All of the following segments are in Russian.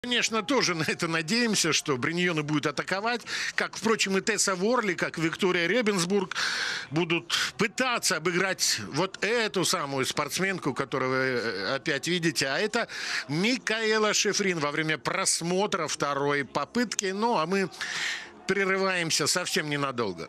Конечно, тоже на это надеемся, что Бриньоны будет атаковать, как, впрочем, и Тесса Ворли, как и Виктория Ребенсбург будут пытаться обыграть вот эту самую спортсменку, которую вы опять видите, а это Микаэла Шифрин во время просмотра второй попытки. Ну, а мы прерываемся совсем ненадолго.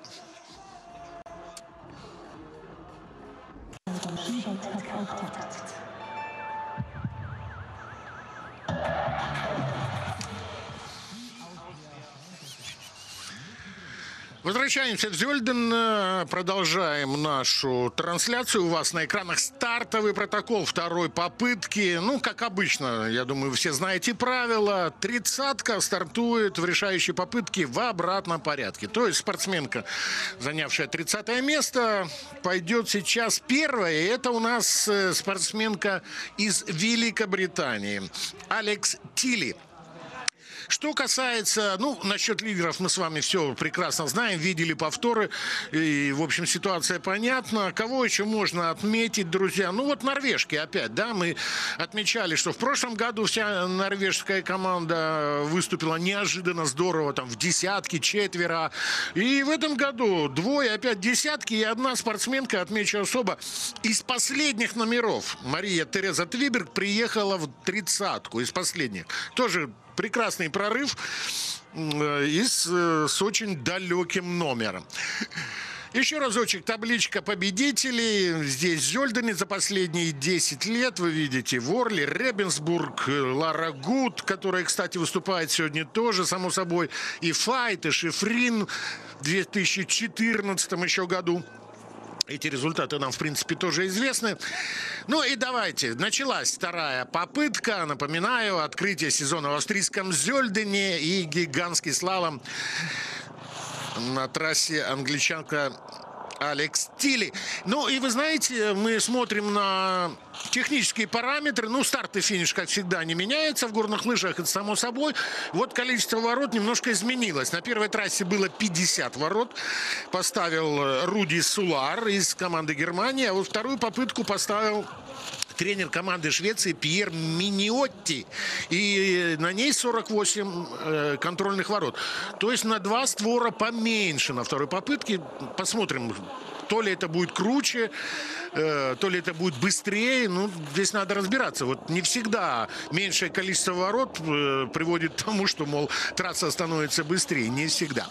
Возвращаемся в Зёльден, продолжаем нашу трансляцию. У вас на экранах стартовый протокол второй попытки. Ну, как обычно, я думаю, вы все знаете правила. 30-ка стартует в решающей попытке в обратном порядке. То есть спортсменка, занявшая 30-е место, пойдет сейчас первая. И это у нас спортсменка из Великобритании, Алекс Тилли. Что касается, ну, насчет лидеров мы с вами все прекрасно знаем, видели повторы, и, в общем, ситуация понятна. Кого еще можно отметить, друзья? Ну, вот норвежки опять, да, мы отмечали, что в прошлом году вся норвежская команда выступила неожиданно здорово, там, в десятке, четверо. И в этом году двое, опять десятки, и одна спортсменка, отмечу особо, из последних номеров. Мария Тереза Твиберг приехала в 30-ку из последних. Тоже прекрасный прорыв с очень далеким номером. Еще разочек табличка победителей. Здесь в Зёльдене за последние 10 лет вы видите Ворли, Ребенсбург, Лара Гуд, которая, кстати, выступает сегодня тоже, само собой, и Файт, и Шифрин в 2014 еще году. Эти результаты нам, в принципе, тоже известны. Ну и давайте. Началась вторая попытка. Напоминаю, открытие сезона в австрийском Зёльдене и гигантский слалом на трассе англичанка Алекс Тилли. Ну и вы знаете, мы смотрим на технические параметры. Ну, старт и финиш, как всегда, не меняется. В горных лыжах это само собой. Вот количество ворот немножко изменилось. На первой трассе было 50 ворот. Поставил Руди Сулар из команды Германии. А вот вторую попытку поставил тренер команды Швеции Пьер Миниотти. И на ней 48 контрольных ворот. То есть на 2 створа поменьше на второй попытке. Посмотрим, то ли это будет круче, то ли это будет быстрее. Ну, здесь надо разбираться. Вот не всегда меньшее количество ворот приводит к тому, что, мол, трасса становится быстрее. Не всегда.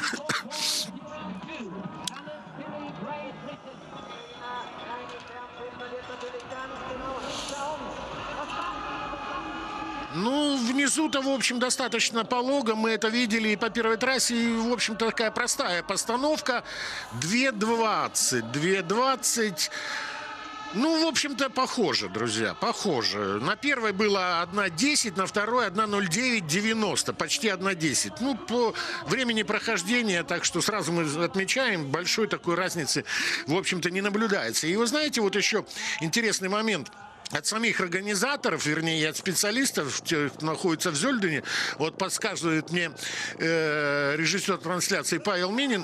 Ну, внизу-то, в общем, достаточно полого. Мы это видели и по первой трассе. И, в общем-то, такая простая постановка. 2.20. 2.20. Ну, в общем-то, похоже, друзья, похоже. На первой было 1.10, на второй 1.09.90, почти 1.10. Ну, по времени прохождения, так что сразу мы отмечаем, большой такой разницы, в общем-то, не наблюдается. И вы знаете, вот еще интересный момент. От самих организаторов, вернее, от специалистов, тех, кто находится в Зёльдене, вот подсказывает мне режиссер трансляции Павел Минин,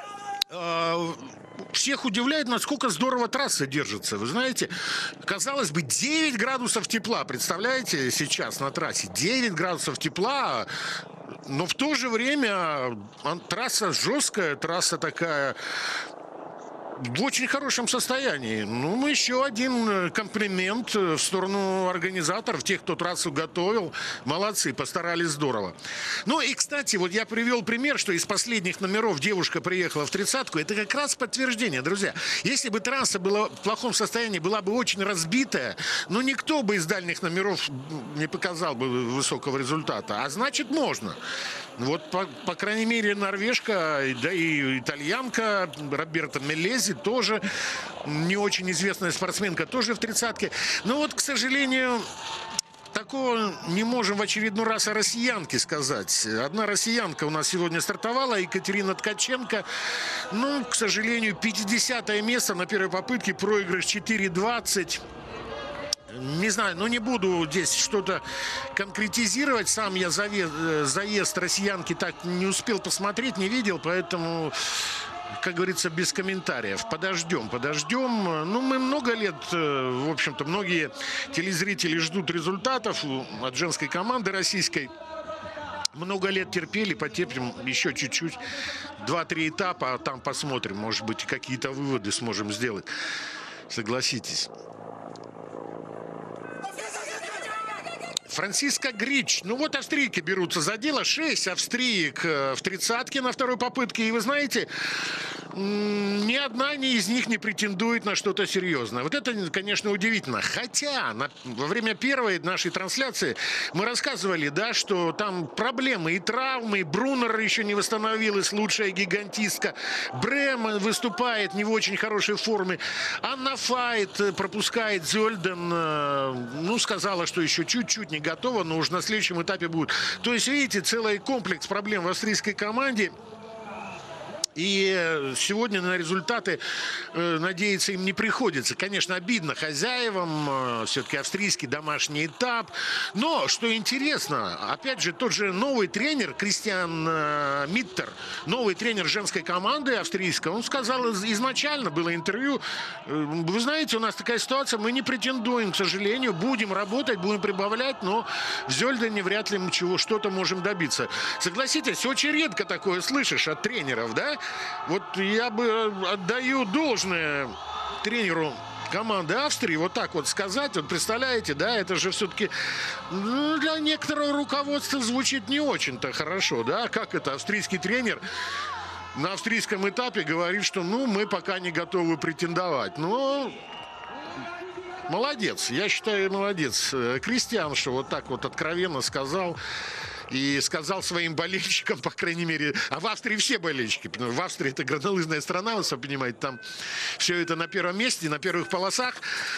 всех удивляет, насколько здорово трасса держится. Вы знаете, казалось бы, 9 градусов тепла, представляете, сейчас на трассе, 9 градусов тепла, но в то же время трасса жесткая, трасса такая в очень хорошем состоянии. Ну, еще один комплимент в сторону организаторов, тех, кто трассу готовил. Молодцы, постарались здорово. Ну и, кстати, вот я привел пример, что из последних номеров девушка приехала в 30-ку. Это как раз подтверждение, друзья. Если бы трасса была в плохом состоянии, была бы очень разбитая, но никто бы из дальних номеров не показал бы высокого результата. А значит, можно. Вот, по крайней мере, норвежка, да и итальянка Роберта Мелези тоже не очень известная спортсменка, тоже в 30-ке. Но вот, к сожалению, такого не можем в очередной раз о россиянке сказать. Одна россиянка у нас сегодня стартовала, Екатерина Ткаченко. Ну, к сожалению, 50-е место на первой попытке, проигрыш 4.20. Не знаю, но не буду здесь что-то конкретизировать. Сам я заезд россиянки так не успел посмотреть, не видел, поэтому как говорится, без комментариев. Подождем. Ну, мы много лет, в общем-то, многие телезрители ждут результатов от женской команды российской. Много лет терпели, потерпим еще чуть-чуть. 2-3 этапа, а там посмотрим. Может быть, какие-то выводы сможем сделать. Согласитесь. Франциска Грич. Ну вот австрийки берутся за дело. 6 австриек в тридцатке на второй попытке. И вы знаете, ни одна из них не претендует на что-то серьезное. Вот это, конечно, удивительно. Хотя во время первой нашей трансляции мы рассказывали, да, что там проблемы и травмы. И Брунер еще не восстановилась, лучшая гигантистка. Брем выступает не в очень хорошей форме. Анна Файт пропускает. Зёльден, ну, сказала, что еще чуть-чуть не готова, но уже на следующем этапе будет. То есть, видите, целый комплекс проблем в австрийской команде. И сегодня на результаты надеяться им не приходится. Конечно, обидно хозяевам, все-таки австрийский домашний этап. Но, что интересно, опять же, тот же новый тренер Кристиан Миттер, новый тренер женской команды австрийской, он сказал изначально, было интервью, вы знаете, у нас такая ситуация, мы не претендуем, к сожалению, будем работать, будем прибавлять, но в Зёльдене вряд ли мы что-то можем добиться. Согласитесь, очень редко такое слышишь от тренеров, да? Вот я бы отдаю должное тренеру команды Австрии, вот так вот сказать, вот представляете, да, это же все-таки для некоторого руководства звучит не очень-то хорошо, да, как это австрийский тренер на австрийском этапе говорит, что, ну, мы пока не готовы претендовать, но... Молодец, я считаю, молодец. Кристиан, что вот так вот откровенно сказал. И сказал своим болельщикам, по крайней мере, а в Австрии все болельщики, потому что в Австрии это горнолыжная страна, вы сами понимаете, там все это на первом месте, на первых полосах.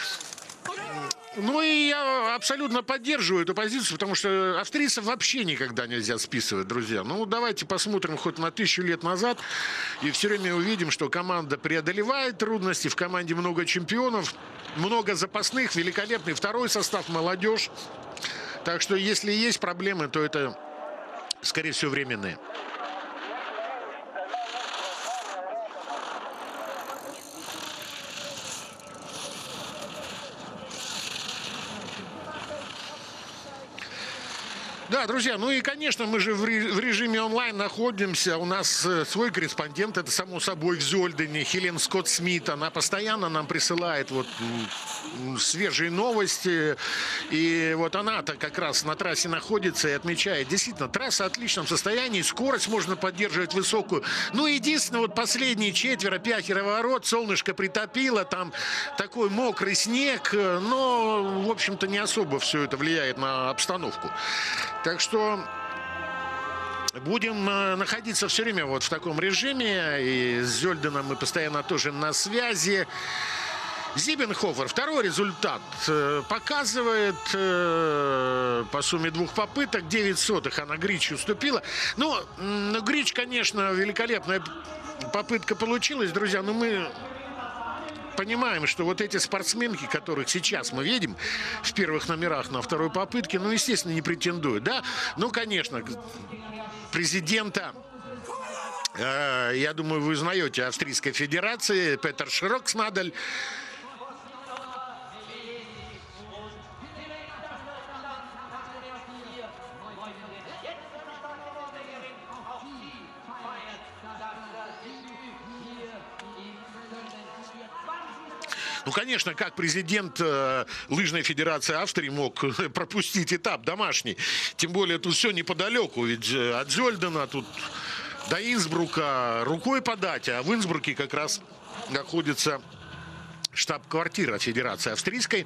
Ну и я абсолютно поддерживаю эту позицию, потому что австрийцев вообще никогда нельзя списывать, друзья. Ну давайте посмотрим хоть на 1000 лет назад и все время увидим, что команда преодолевает трудности, в команде много чемпионов, много запасных, великолепный второй состав, молодежь. Так что, если есть проблемы, то это, скорее всего, временные. Да, друзья, ну и, конечно, мы же в режиме онлайн находимся. У нас свой корреспондент, это, само собой, в Зёльдене, Хелен Скотт-Смит. Она постоянно нам присылает вот свежие новости. И вот она-то как раз на трассе находится и отмечает. Действительно, трасса в отличном состоянии, скорость можно поддерживать высокую. Ну, единственное, вот последние 4-5 ворот солнышко притопило, там такой мокрый снег, но, в общем-то, не особо все это влияет на обстановку. Так что будем находиться все время вот в таком режиме. И с Зёльденом мы постоянно тоже на связи. Зибенхофер второй результат показывает по сумме 2 попыток. 9 она Грич уступила. Ну, Грич, конечно, великолепная попытка получилась, друзья. Но мы понимаем, что вот эти спортсменки, которых сейчас мы видим в первых номерах на второй попытке, ну, естественно, не претендуют, да? Ну, конечно, президента, я думаю, вы знаете, Австрийской Федерации, Петер Шроксмадель. Ну, конечно, как президент Лыжной Федерации Австрии мог пропустить этап домашний. Тем более тут все неподалеку. Ведь от Зёльдена тут до Инсбрука рукой подать. А в Инсбруке как раз находится штаб-квартира Федерации Австрийской.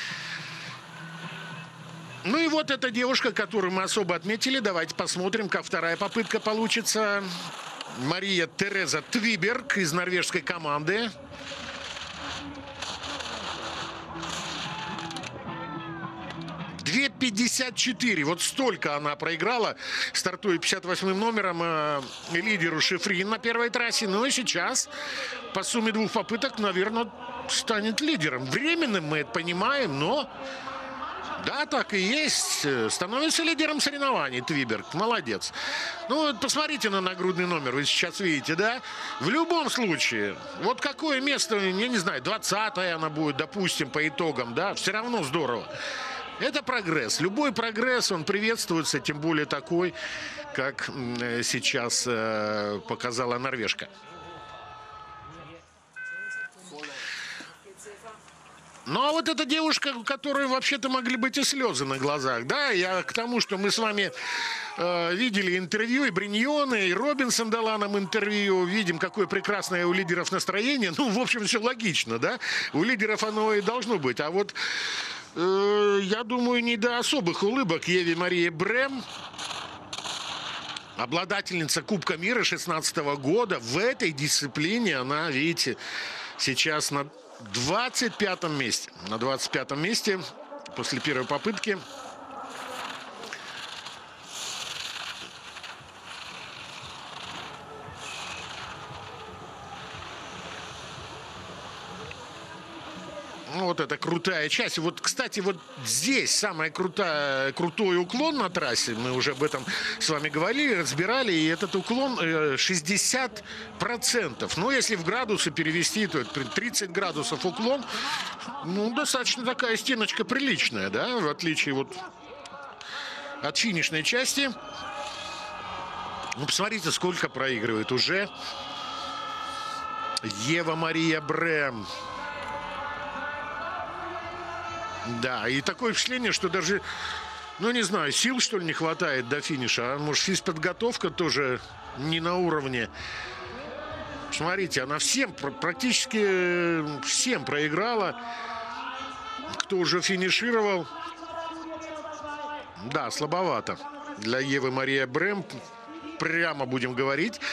Ну и вот эта девушка, которую мы особо отметили. Давайте посмотрим, как вторая попытка получится. Мария Тереза Твиберг из норвежской команды. 2:54. Вот столько она проиграла, стартуя 58-м номером лидеру Шифрин на первой трассе. Ну и сейчас по сумме 2 попыток, наверное, станет лидером. Временным мы это понимаем, но Да, так и есть. Становится лидером соревнований Твиберг. Молодец. Ну, вот посмотрите на нагрудный номер. Вы сейчас видите, да? В любом случае, вот какое место, я не знаю, 20-е она будет, допустим, по итогам, да? Все равно здорово. Это прогресс. Любой прогресс, он приветствуется, тем более такой, как сейчас показала норвежка. Ну, а вот эта девушка, у которой вообще-то могли быть и слезы на глазах, да, я к тому, что мы с вами видели интервью, и Бриньоне, и Робинсон дала нам интервью, видим, какое прекрасное у лидеров настроение, ну, в общем, все логично, да, у лидеров оно и должно быть, а вот, я думаю, не до особых улыбок Еве Марии Брэм, обладательница Кубка мира 2016 года, в этой дисциплине она, видите, сейчас на 25-м месте. На 25-м месте после первой попытки. Ну, вот это крутая часть. Вот, кстати, вот здесь самый крутой уклон на трассе. Мы уже об этом с вами говорили, разбирали. И этот уклон 60%. Ну, если в градусы перевести, то это 30 градусов уклон. Ну, достаточно такая стеночка приличная, да, в отличие вот от финишной части. Ну, посмотрите, сколько проигрывает уже Ева Мария Брэм. Да, и такое впечатление, что даже, ну, не знаю, сил, что ли, не хватает до финиша. А может, физподготовка тоже не на уровне. Смотрите, она практически всем проиграла, кто уже финишировал. Да, слабовато для Евы Мария Брэм. Прямо будем говорить.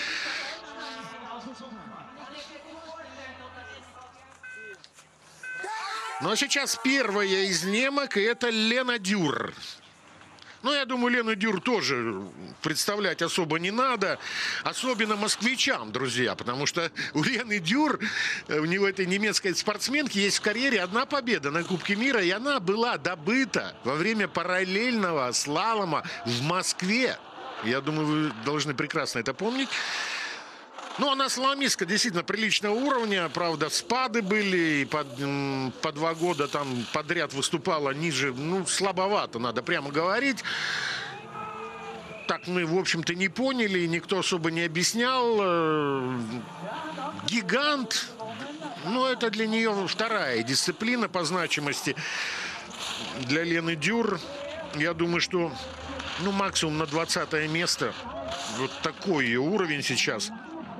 Ну, а сейчас первая из немок, и это Лена Дюр. Ну, я думаю, Лену Дюр тоже представлять особо не надо. Особенно москвичам, друзья. Потому что у Лены Дюр, у него этой немецкой спортсменки, есть в карьере одна победа на Кубке мира. И она была добыта во время параллельного слалома в Москве. Я думаю, вы должны прекрасно это помнить. Ну, она слаломистка действительно приличного уровня. Правда, спады были. И по 2 года там подряд выступала ниже. Ну, слабовато, надо прямо говорить. Так мы, в общем-то, не поняли. Никто особо не объяснял. Гигант. Ну, это для нее вторая дисциплина по значимости. Для Лены Дюр. Я думаю, что, ну, максимум на 20-е место. Вот такой ее уровень сейчас.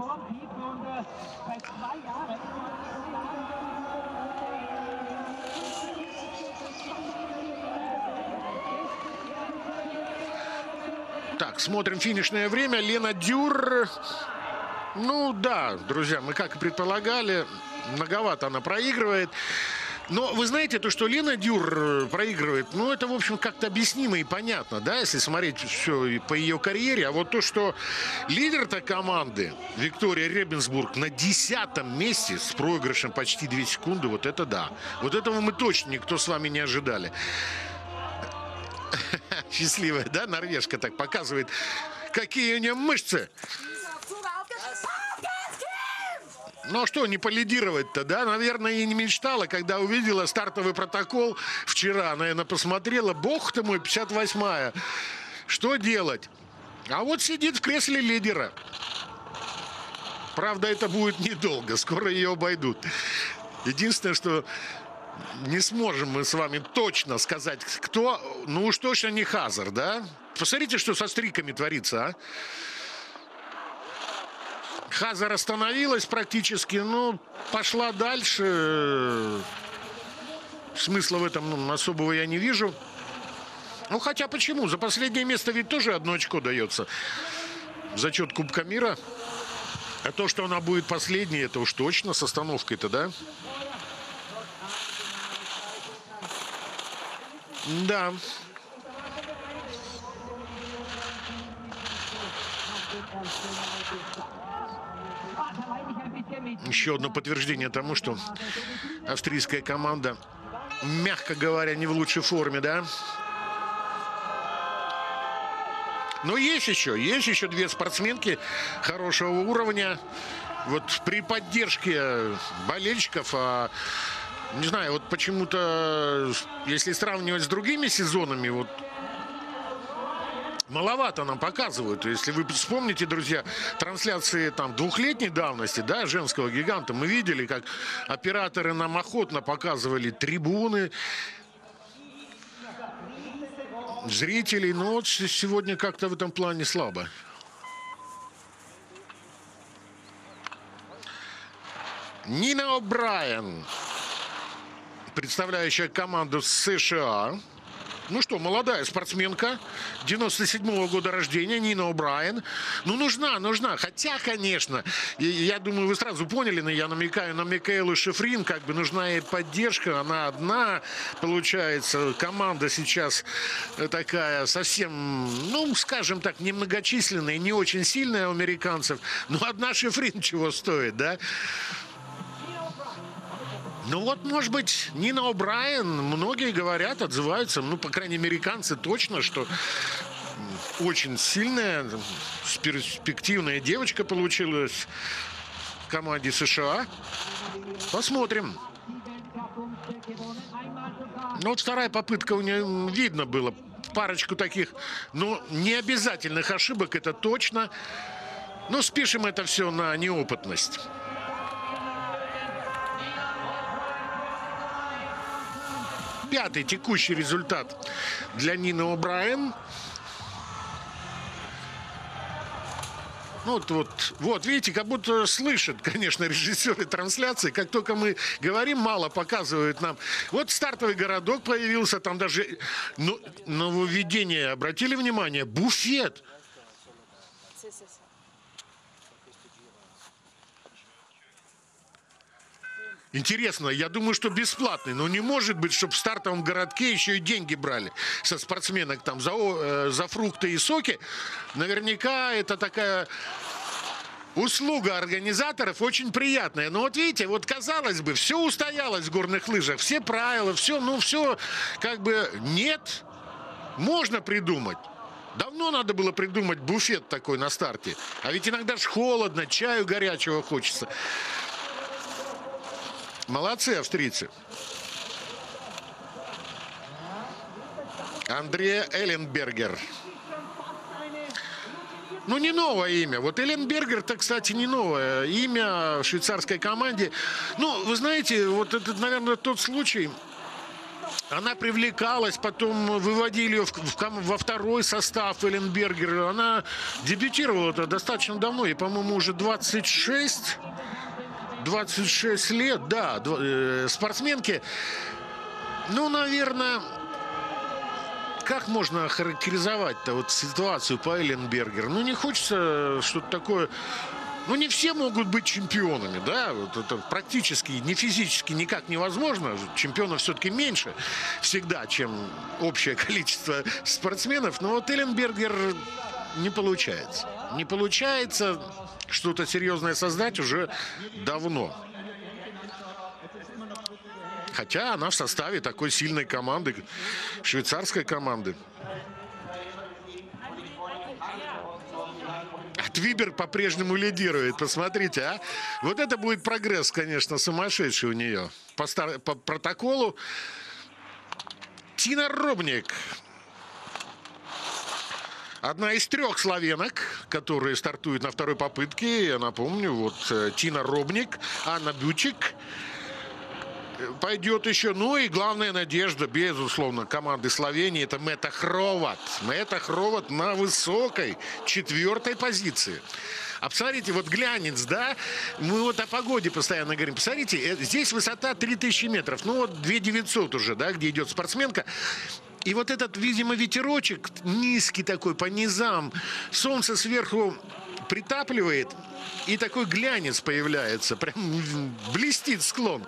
Так, смотрим финишное время. Лена Дюр. Ну да, друзья, мы как и предполагали, многовато она проигрывает. Но вы знаете, то, что Лена Дюр проигрывает, ну это, в общем, как-то объяснимо и понятно, да, если смотреть все по ее карьере. А вот то, что лидер-то команды Виктория Ребенсбург на 10-м месте с проигрышем почти 2 секунды, вот это да. Вот этого мы точно никто с вами не ожидали. Счастливая, да, норвежка так показывает, какие у нее мышцы. Ну а что не полидировать-то, да? Наверное, и не мечтала, когда увидела стартовый протокол вчера. Наверное, посмотрела, бог ты мой, 58-я. Что делать? А вот сидит в кресле лидера. Правда, это будет недолго, скоро ее обойдут. Единственное, что не сможем мы с вами точно сказать, кто, ну уж точно не Хазар, да? Посмотрите, что со стриками творится, а? Хазар остановилась практически, ну, пошла дальше. Смысла в этом особого я не вижу. Ну, хотя почему? За последнее место ведь тоже 1 очко дается. Зачет Кубка мира. А то, что она будет последней, это уж точно с остановкой-то, да? Да. Еще одно подтверждение тому, что австрийская команда мягко говоря, не в лучшей форме, да? Но есть еще две спортсменки хорошего уровня. Вот при поддержке болельщиков, не знаю, вот почему-то, если сравнивать с другими сезонами, вот маловато нам показывают. Если вы вспомните, друзья, трансляции там двухлетней давности, да, женского гиганта, мы видели, как операторы нам охотно показывали трибуны, зрителей. Но вот сегодня как-то в этом плане слабо. Нина О'Брайен, представляющая команду США. Ну что, молодая спортсменка, 97-го года рождения, Нина О'Брайен. Ну, нужна. Хотя, конечно, я думаю, вы сразу поняли, но я намекаю на Микаэлу Шифрин, как бы нужна ей поддержка. Она одна, получается, команда сейчас такая совсем, ну, скажем так, немногочисленная, не очень сильная у американцев. Но одна Шифрин чего стоит, да? Ну вот, может быть, Нина О'Брайен, многие говорят, отзываются, ну, по крайней мере, американцы точно, что очень сильная, перспективная девочка получилась в команде США. Посмотрим. Ну, вот вторая попытка у нее, видно было, парочку таких, ну, необязательных ошибок, это точно. Но спишем это все на неопытность. Пятый текущий результат для Нины О'Брайен. Вот, видите, как будто слышат, конечно, режиссеры трансляции. Как только мы говорим, мало показывают нам. Вот стартовый городок появился, там даже нововведение. Обратили внимание? Буфет. Интересно, я думаю, что бесплатный. Но не может быть, чтобы в стартовом городке еще и деньги брали со спортсменок там за фрукты и соки. Наверняка это такая услуга организаторов очень приятная. Но вот видите, вот казалось бы, все устоялось в горных лыжах, все правила, все, ну все как бы нет. Можно придумать. Давно надо было придумать буфет такой на старте. А ведь иногда ж холодно, чаю горячего хочется. Молодцы австрийцы. Андреа Элленбергер. Ну, не новое имя. Вот Элленбергер-то, кстати, не новое имя в швейцарской команде. Ну, вы знаете, вот это, наверное, тот случай. Она привлекалась, потом выводили ее во второй состав Элленбергера. Она дебютировала-то достаточно давно, и, по-моему, уже 26 лет, да, спортсменки. Ну, наверное, как можно охарактеризовать-то вот ситуацию по Элленбергеру? Ну, не хочется что-то такое. Ну, не все могут быть чемпионами, да, вот это практически, не физически никак невозможно. Чемпионов все-таки меньше всегда, чем общее количество спортсменов. Но вот Элленбергер не получается. Не получается что-то серьезное создать уже давно. Хотя она в составе такой сильной команды, швейцарской команды. Твибер по-прежнему лидирует. Посмотрите, а. Вот это будет прогресс, конечно, сумасшедший у нее. По протоколу. Тина Робник. Одна из 3 словенок, которые стартуют на второй попытке. Я напомню, вот Тина Робник, Анна Бючик. Пойдет еще. Ну и главная надежда, безусловно, команды Словении — это Мета Хроват. Мета Хроват на высокой 4-й позиции. А посмотрите, вот глянец, да? Мы вот о погоде постоянно говорим. Посмотрите, здесь высота 3000 метров. Ну вот 2900 уже, да, где идет спортсменка. И вот этот, видимо, ветерочек низкий такой по низам. Солнце сверху притапливает, и такой глянец появляется. Прям блестит склон.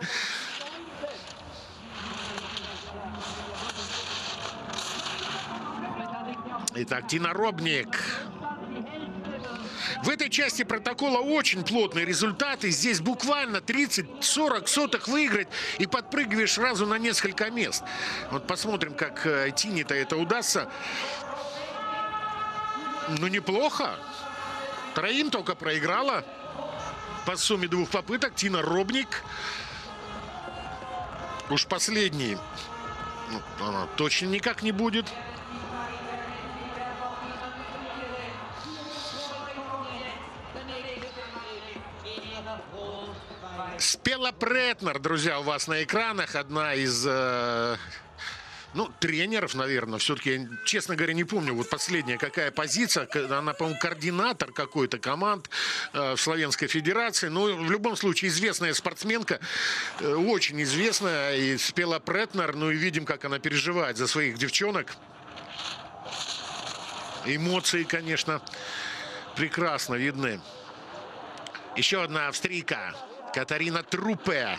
Итак, Тина Робник. В этой части протокола очень плотные результаты. Здесь буквально 30-40 сотых выиграть и подпрыгиваешь сразу на несколько мест. Вот посмотрим, как Тине-то это удастся. Ну, неплохо. Троим только проиграла. По сумме 2 попыток Тина Робник. Уж последний она точно никак не будет. Спела Претнер, друзья, у вас на экранах. Одна из... тренеров, наверное, все-таки, я, честно говоря, не помню, вот последняя какая позиция, она, по-моему, координатор какой-то команд в Славянской Федерации, но в любом случае известная спортсменка, очень известная, и Спела Претнер, ну и видим, как она переживает за своих девчонок. Эмоции, конечно, прекрасно видны. Еще одна австрийка, Катарина Труппе.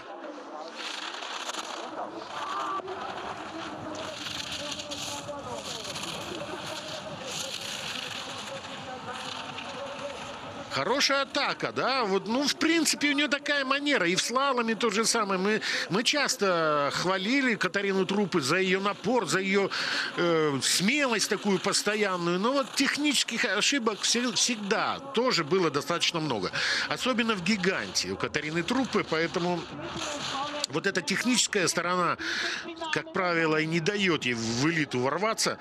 Хорошая атака, да, вот, ну, в принципе, у нее такая манера, и в слаломе то же самое. Мы часто хвалили Катарину Труппе за ее напор, за ее смелость такую постоянную, но вот технических ошибок всегда тоже было достаточно много, особенно в гиганте у Катарины Труппе, поэтому вот эта техническая сторона, как правило, и не дает ей в элиту ворваться.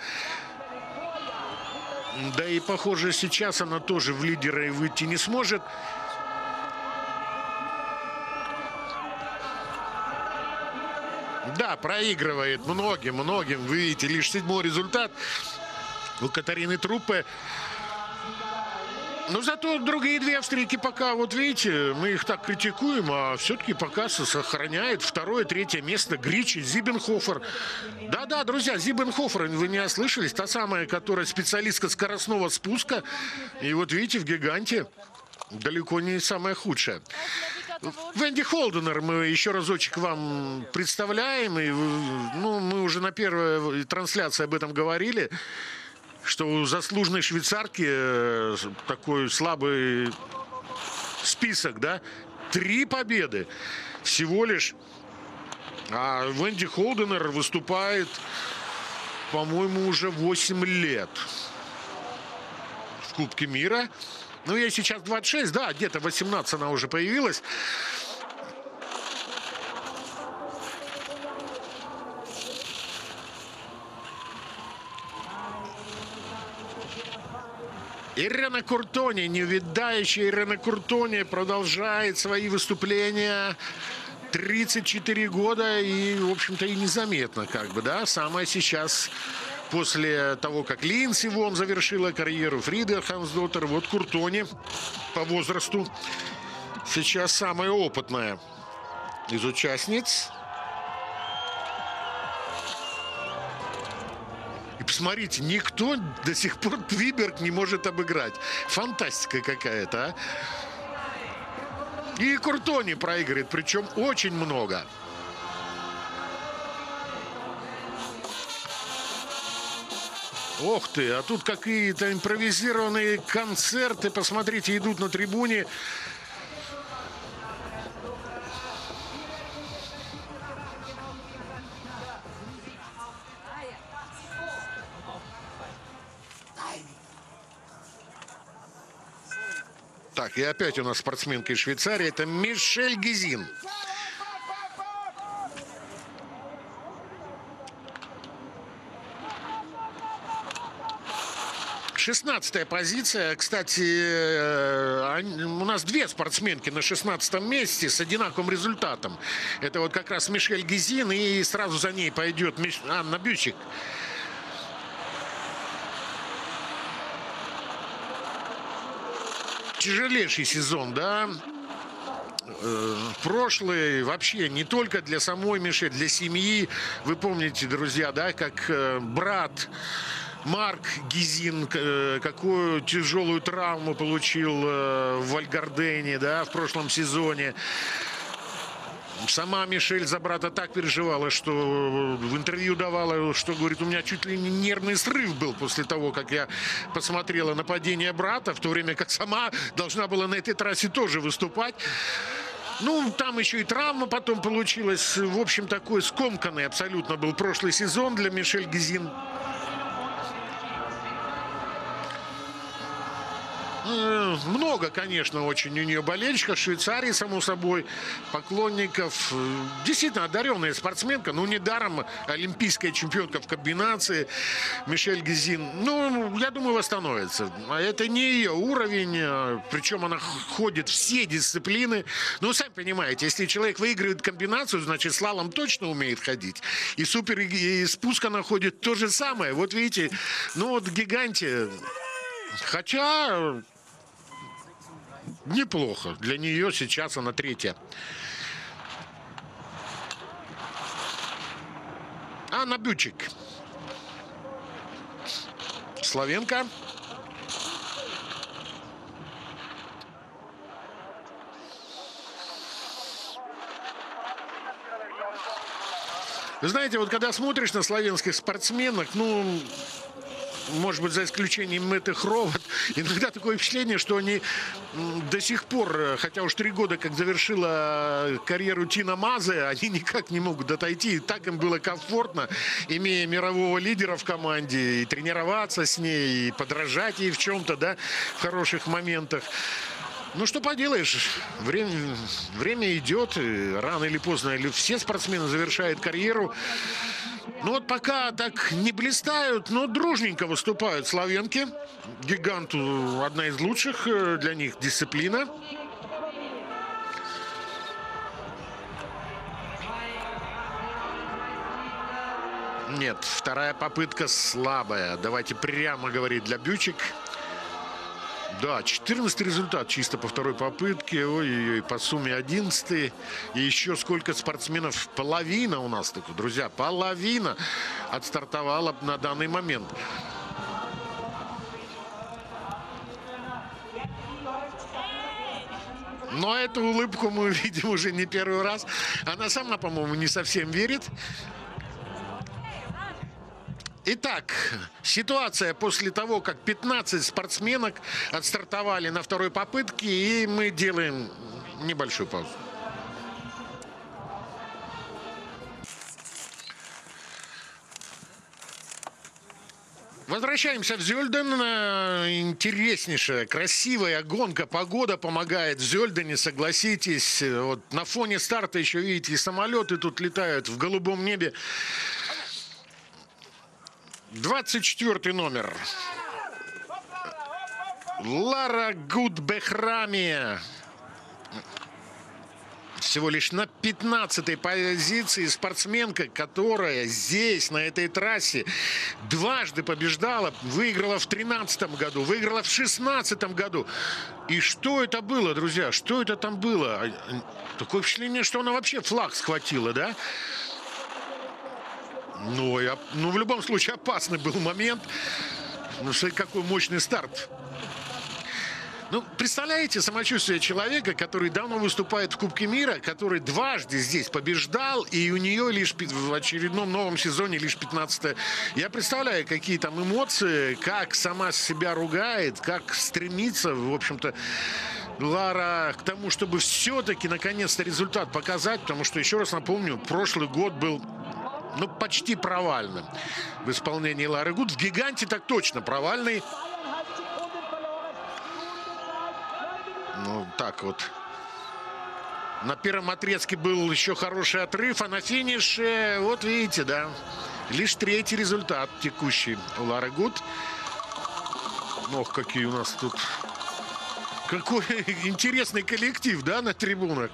Да и, похоже, сейчас она тоже в лидеры выйти не сможет. Да, проигрывает многим. Вы видите, лишь 7-й результат у Катарины Труппе. Но зато другие 2 австрийки пока, вот видите, мы их так критикуем, а все-таки пока сохраняет 2-е, 3-е место Гричи, Зибенхофер. Да-да, друзья, Зибенхофер, вы не ослышались, та самая, которая специалистка скоростного спуска. И вот видите, в гиганте далеко не самая худшая. Венди Холденер мы еще разочек вам представляем. И, ну, мы уже на первой трансляции об этом говорили, что у заслуженной швейцарки такой слабый список, да, 3 победы всего лишь. А Венди Холденер выступает, по-моему, уже 8 лет в Кубке мира. Ну, ей сейчас 26, да, где-то 18 она уже появилась. Ирена Куртони, неувядающая Ирена Куртони, продолжает свои выступления. 34 года и, в общем-то, и незаметно, как бы, да. Самое сейчас, после того, как Линдси Вонн завершила карьеру, Фрида Хансдоттер, вот Куртони по возрасту сейчас самая опытная из участниц. И посмотрите, никто до сих пор Твиберг не может обыграть. Фантастика какая-то, а. И Куртони проигрывает, причем очень много. Ох ты, а тут какие-то импровизированные концерты. Посмотрите, идут на трибуне. Так, и опять у нас спортсменка из Швейцарии. Это Мишель Гизин. Шестнадцатая позиция. Кстати, у нас 2 спортсменки на 16-м месте с одинаковым результатом. Это вот как раз Мишель Гизин, и сразу за ней пойдет Анна Бючик. Тяжелейший сезон, да, прошлый вообще не только для самой Мишель, для семьи. Вы помните, друзья, да, как брат Марк Гизин, какую тяжелую травму получил в Вальгардене, да, в прошлом сезоне. Сама Мишель за брата так переживала, что в интервью давала, что, говорит, у меня чуть ли не нервный срыв был после того, как я посмотрела нападение брата, в то время как сама должна была на этой трассе тоже выступать. Ну, там еще и травма потом получилась. В общем, такой скомканный абсолютно был прошлый сезон для Мишель Гизин. Много, конечно, очень у нее болельщиков. Швейцарии, само собой, поклонников. Действительно одаренная спортсменка. Ну, недаром олимпийская чемпионка в комбинации Мишель Гизин. Ну, я думаю, восстановится. А это не ее уровень. Причем она ходит все дисциплины. Ну, сами понимаете, если человек выигрывает комбинацию, значит, слалом точно умеет ходить. И супер, и спуск она ходит то же самое. Вот видите, ну вот гиганте... Хотя неплохо. Для нее сейчас она третья. Анна Бючик. Словенка. Вы знаете, вот когда смотришь на славянских спортсменок, ну... Может быть, за исключением Мэтты Хроват, иногда такое впечатление, что они до сих пор, хотя уж 3 года как завершила карьеру Тина Мазе, они никак не могут отойти. И так им было комфортно, имея мирового лидера в команде, и тренироваться с ней, и подражать ей в чем-то, да, в хороших моментах. Ну, что поделаешь, время идет, и рано или поздно все спортсмены завершают карьеру. Ну, вот пока так не блистают, но дружненько выступают славянки. Гиганту одна из лучших для них дисциплина. Нет, вторая попытка слабая. Давайте прямо говорить для Бючик. Да, 14 результат чисто по второй попытке. Ой-ой-ой, по сумме 11. И еще сколько спортсменов. Половина у нас тут, друзья. Половина отстартовала на данный момент. Но эту улыбку мы видим уже не первый раз. Она сама, по-моему, не совсем верит. Итак, ситуация после того, как 15 спортсменок отстартовали на второй попытке, и мы делаем небольшую паузу. Возвращаемся в Зёльден. Интереснейшая, красивая гонка. Погода помогает в Зёльдене, согласитесь. Вот на фоне старта еще, видите, самолеты тут летают в голубом небе. 24 номер. Лара Гуд Бехрами. Всего лишь на 15-й позиции спортсменка, которая здесь, на этой трассе, дважды побеждала. Выиграла в 2013 году, выиграла в 2016 году. И что это было, друзья? Что это там было? Такое впечатление, что она вообще флаг схватила, да? Ну, в любом случае, опасный был момент. Ну, что какой мощный старт. Ну, представляете самочувствие человека, который давно выступает в Кубке мира, который дважды здесь побеждал, и у нее лишь в очередном новом сезоне лишь 15-е. Я представляю, какие там эмоции, как сама себя ругает, как стремится, в общем-то, Лара к тому, чтобы все-таки наконец-то результат показать, потому что, еще раз напомню, прошлый год был... Ну, почти провальным в исполнении Лары Гуд. В гиганте так точно провальный. Ну, так вот. На первом отрезке был еще хороший отрыв, а на финише, вот видите, да, лишь 3-й результат текущий у Лары Гуд. Ох, какие у нас тут... Какой интересный коллектив, да, на трибунах.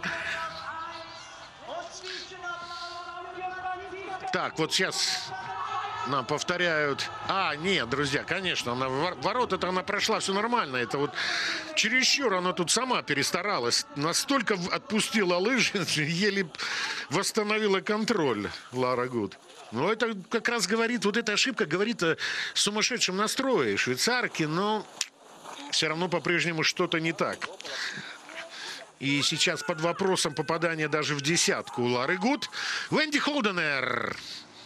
Так, вот сейчас нам повторяют. Нет, друзья, конечно, она ворота-то она прошла, все нормально. Это вот чересчур она тут сама перестаралась. Настолько отпустила лыжи, еле восстановила контроль Лара Гуд. Но это как раз говорит, вот эта ошибка говорит о сумасшедшем настрое швейцарки, но все равно по-прежнему что-то не так. И сейчас под вопросом попадания даже в десятку у Лары Гуд. Венди Холденер.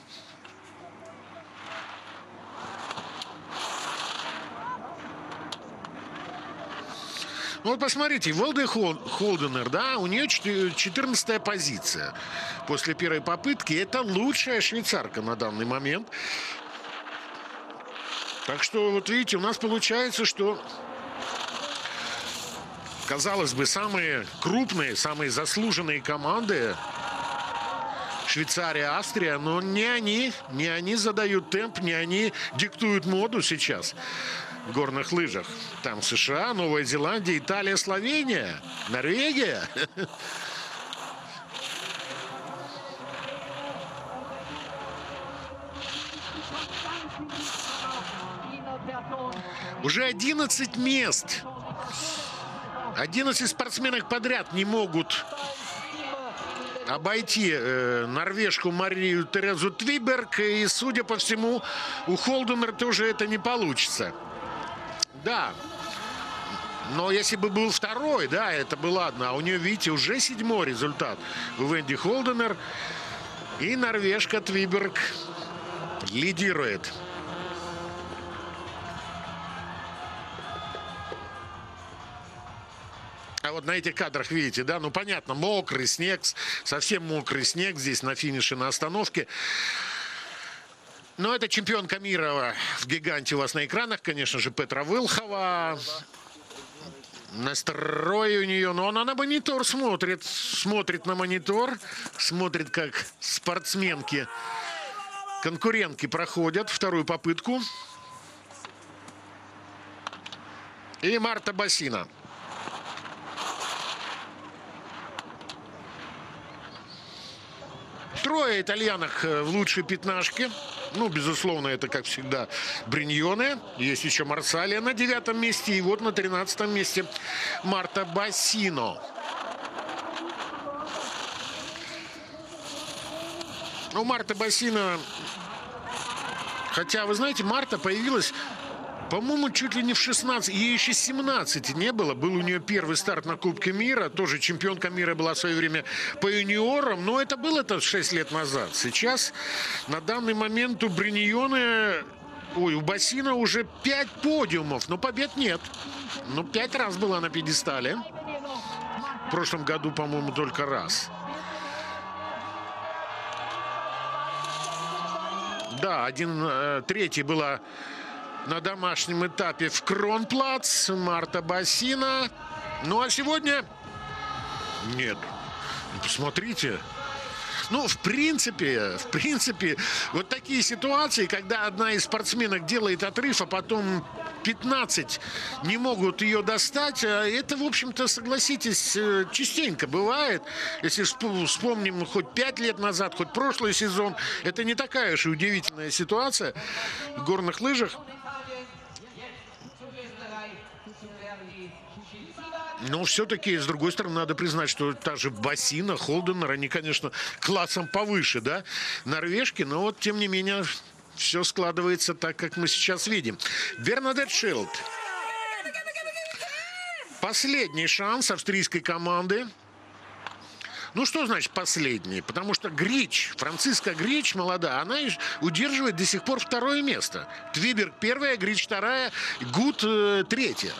Ну вот посмотрите, Венди Холденер, да, у нее 14-я позиция. После первой попытки это лучшая швейцарка на данный момент. Так что, вот видите, у нас получается, что, казалось бы, самые крупные, самые заслуженные команды Швейцария, Австрия, но не они задают темп, не они диктуют моду сейчас в горных лыжах. Там США, Новая Зеландия, Италия, Словения, Норвегия. Уже 11 мест. 11 спортсменок подряд не могут обойти норвежку Марию Терезу Твиберг. И, судя по всему, у Холденер тоже это не получится. Да. Но если бы был второй, да, это бы ладно. А у нее, видите, уже 7-й результат у Венди Холденер. И норвежка Твиберг лидирует. А вот на этих кадрах, видите, да, ну понятно, мокрый снег, совсем мокрый снег здесь на финише, на остановке. Но это чемпионка мира в гиганте у вас на экранах, конечно же, Петра Вилхова. Настрой у нее, но она на монитор смотрит, смотрит на монитор, смотрит, как спортсменки, конкурентки проходят вторую попытку. И Марта Басина. Трое итальянок в лучшей пятнашке. Ну, безусловно, это, как всегда, Бриньоне. Есть еще Марсалия на 9-м месте. И вот на 13-м месте Марта Басино. Ну, Марта Басино... Хотя, вы знаете, Марта появилась... По-моему, чуть ли не в 16, ей еще 17 не было. Был у нее первый старт на Кубке мира. Тоже чемпионка мира была в свое время по юниорам. Но это было 6 лет назад. Сейчас, на данный момент, у Бриньоне... Ой, у Басина уже 5 подиумов. Но побед нет. Ну, 5 раз была на пьедестале. В прошлом году, по-моему, только раз. Да, третий была... На домашнем этапе в Кронплац Марта Басина. Ну, а сегодня... Нет. Посмотрите. Ну, в принципе, вот такие ситуации, когда одна из спортсменок делает отрыв, а потом 15 не могут ее достать, это, в общем-то, согласитесь, частенько бывает. Если вспомним хоть 5 лет назад, хоть прошлый сезон, это не такая уж и удивительная ситуация в горных лыжах. Но все-таки, с другой стороны, надо признать, что та же Басина, Холденер, они, конечно, классом повыше, да, норвежки, но вот, тем не менее, все складывается так, как мы сейчас видим. Бернадетт Шилд. Последний шанс австрийской команды. Ну, что значит последний? Потому что Грич, Франциска Грич, молодая, она удерживает до сих пор 2-е место. Твиберг 1-я, Грич 2-я, Гуд 3-я.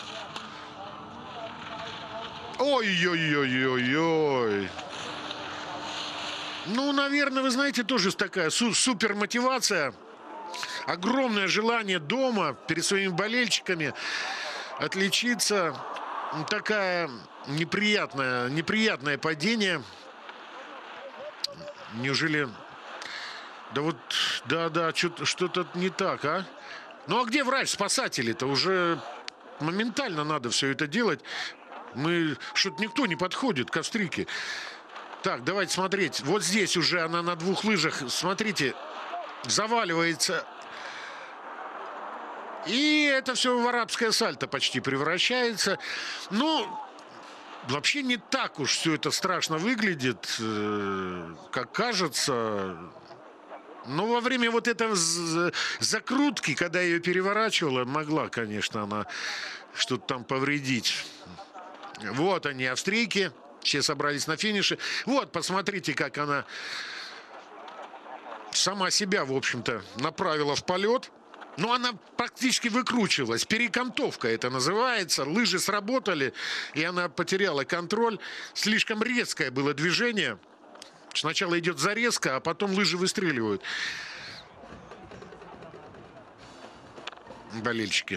Ой-ой-ой-ой-ой. Ну, наверное, вы знаете, тоже такая супер мотивация. Огромное желание дома перед своими болельщиками отличиться. Такая неприятное падение. Неужели... Да вот, да, что-то не так, а? Ну, а где врач, спасатели-то? Уже моментально надо все это делать. Что-то никто не подходит к австрийке. Так, давайте смотреть. Вот здесь уже она на 2 лыжах. Смотрите, заваливается. И это все в арабское сальто почти превращается. Ну, вообще не так уж все это страшно выглядит, как кажется. Но во время вот этой закрутки, когда ее переворачивала, могла, конечно, она что-то там повредить Вот они, австрийки. Все собрались на финише. Вот, посмотрите, как она сама себя, в общем-то, направила в полет. Но она практически выкручивалась. Перекантовка это называется. Лыжи сработали, и она потеряла контроль. Слишком резкое было движение. Сначала идет зарезка, а потом лыжи выстреливают. Болельщики.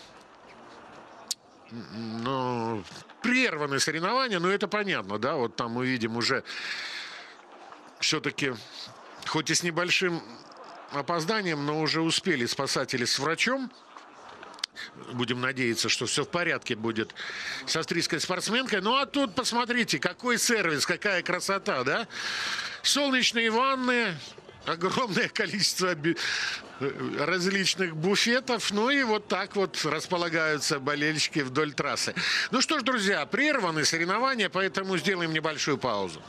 Ну, прерваны соревнования, но это понятно, да. Вот там мы видим уже все-таки, хоть и с небольшим опозданием, но уже успели спасатели с врачом. Будем надеяться, что все в порядке будет с австрийской спортсменкой. Ну, а тут, посмотрите, какой сервис, какая красота, да? Солнечные ванны, огромное количество различных буфетов. Ну, и вот так вот располагаются болельщики вдоль трассы. Ну что ж, друзья, прерваны соревнования, поэтому сделаем небольшую паузу.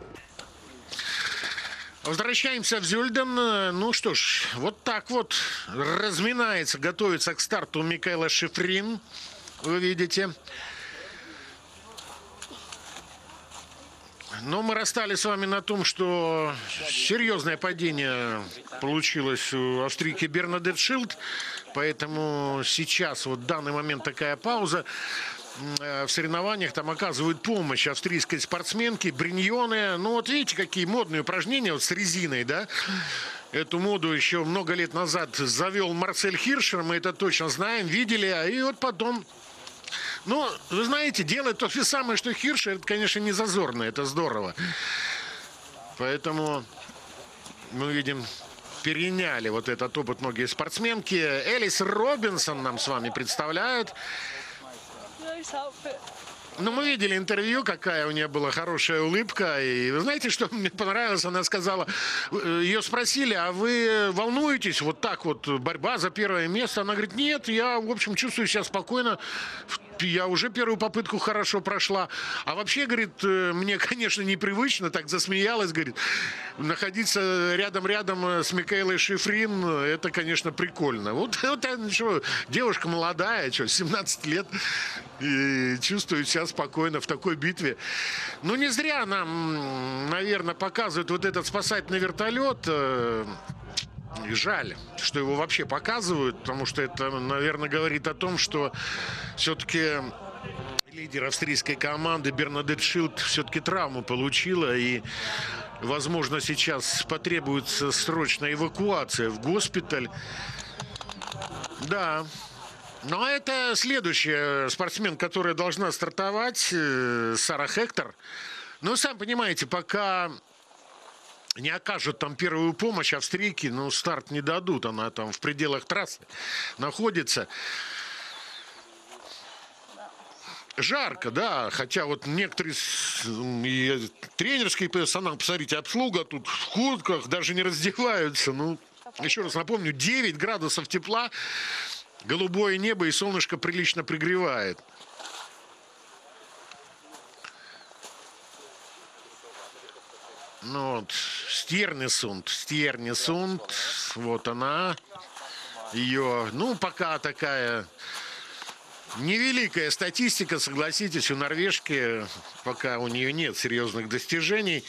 Возвращаемся в Зюльден. Ну что ж, вот так вот разминается, готовится к старту Микаэла Шифрин. Вы видите. Но мы расстались с вами на том, что серьезное падение получилось у австрийки Бернадетт Шилд. Поэтому сейчас, вот в данный момент, такая пауза. В соревнованиях там оказывают помощь австрийской спортсменке Бриньоне. Ну вот видите, какие модные упражнения вот с резиной, да? Эту моду еще много лет назад завел Марсель Хиршер, мы это точно знаем, видели. И вот потом, ну, вы знаете, делать то же самое, что Хиршер, это, конечно, не зазорно, это здорово. Поэтому мы видим, переняли вот этот опыт многие спортсменки. Элис Робинсон нам с вами представляют. Ну, мы видели интервью, какая у нее была хорошая улыбка. И вы знаете, что мне понравилось? Она сказала, ее спросили, а вы волнуетесь? Вот так вот, борьба за первое место. Она говорит, нет, я, в общем, чувствую себя спокойно. Я уже первую попытку хорошо прошла. А вообще, говорит, мне, конечно, непривычно, так засмеялась, говорит, находиться рядом с Микаэлой Шифрин, это, конечно, прикольно. Вот что, девушка молодая, 17 лет, и чувствует себя спокойно в такой битве. Ну, не зря нам, наверное, показывают вот этот спасательный вертолет. И жаль, что его вообще показывают, потому что это, наверное, говорит о том, что все-таки лидер австрийской команды Бернадетт Шилд все-таки травму получила, и, возможно, сейчас потребуется срочная эвакуация в госпиталь. Да. Но это следующая спортсмен, которая должна стартовать, Сара Хектор. Но, сам понимаете, пока не окажут там первую помощь, австрийки, ну, старт не дадут. Она там в пределах трассы находится. Жарко, да, хотя вот некоторые и тренерский персонал, посмотрите, обслуга тут в куртках, даже не раздеваются. Ну, еще раз напомню, 9 градусов тепла, голубое небо и солнышко прилично пригревает. Ну вот, Стьернесунд, вот она, ее, ну, пока такая невеликая статистика, согласитесь, у норвежки, пока у нее нет серьезных достижений.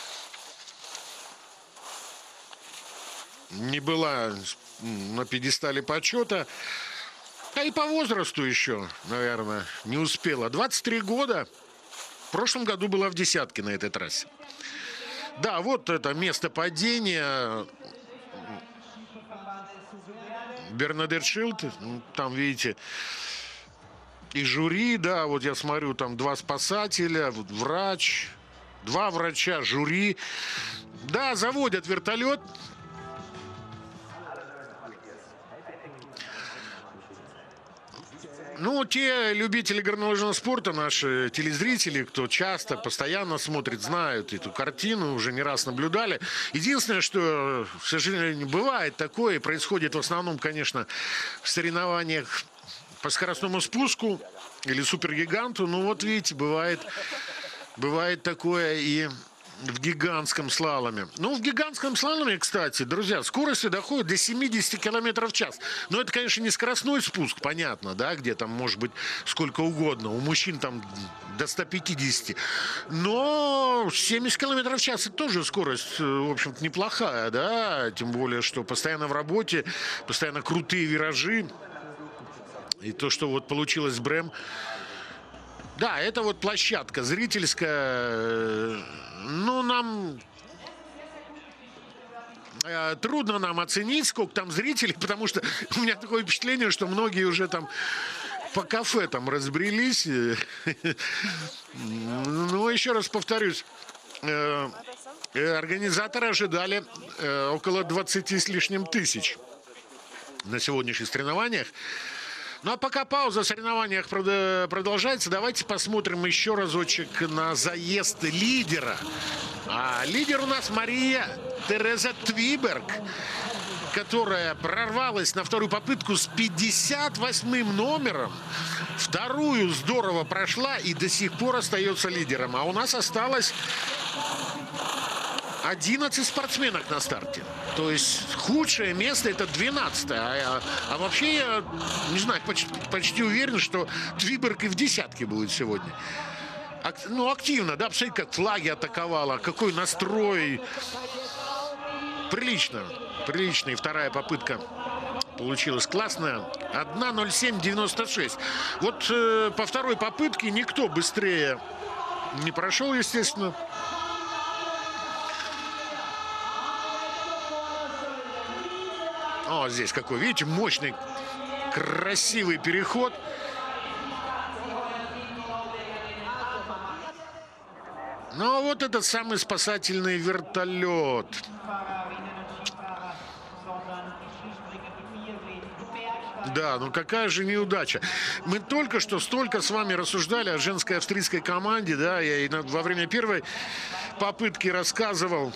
Не была на пьедестале почета, а и по возрасту еще, наверное, не успела. 23 года, в прошлом году была в десятке на этой трассе. Да, вот это место падения. Бернадетт Шилд. Там, видите, и жюри, да, вот я смотрю, там 2 спасателя, врач, 2 врача, жюри. Да, заводят вертолет. Ну, те любители горнолыжного спорта, наши телезрители, кто часто, постоянно смотрит, знают эту картину, уже не раз наблюдали. Единственное, что, к сожалению, бывает такое, и происходит в основном, конечно, в соревнованиях по скоростному спуску или супергиганту. Ну, вот видите, бывает такое и в гигантском слаломе. Ну, в гигантском слаломе, кстати, друзья, скорости доходят до 70 километров в час. Но это, конечно, не скоростной спуск, понятно, да, где там может быть сколько угодно. У мужчин там до 150. Но 70 километров в час — это тоже скорость, в общем-то, неплохая, да. Тем более, что постоянно в работе, постоянно крутые виражи. И то, что вот получилось с Брэм. Да, это вот площадка зрительская. Ну, нам трудно нам оценить, сколько там зрителей, потому что у меня такое впечатление, что многие уже там по кафе там разбрелись. Ну, еще раз повторюсь, организаторы ожидали около 20 с лишним тысяч на сегодняшних соревнованиях. Ну, а пока пауза в соревнованиях продолжается, давайте посмотрим еще разочек на заезд лидера. А лидер у нас Мария Тереза Твиберг, которая прорвалась на вторую попытку с 58-м номером. Вторую здорово прошла и до сих пор остается лидером. А у нас осталось 11 спортсменок на старте. То есть худшее место — это 12-е. А вообще я, не знаю, почти уверен, что Твиберг и в десятке будет сегодня. Ну, активно, да, посмотрите, как флаги атаковала, какой настрой. Прилично, прилично. И вторая попытка получилась классная. 1:07:96. Вот по второй попытке никто быстрее не прошел, естественно. О, здесь какой, видите, мощный, красивый переход. Ну, а вот этот самый спасательный вертолет. Да, ну какая же неудача. Мы только что столько с вами рассуждали о женской австрийской команде, да, я и во время первой попытки рассказывал.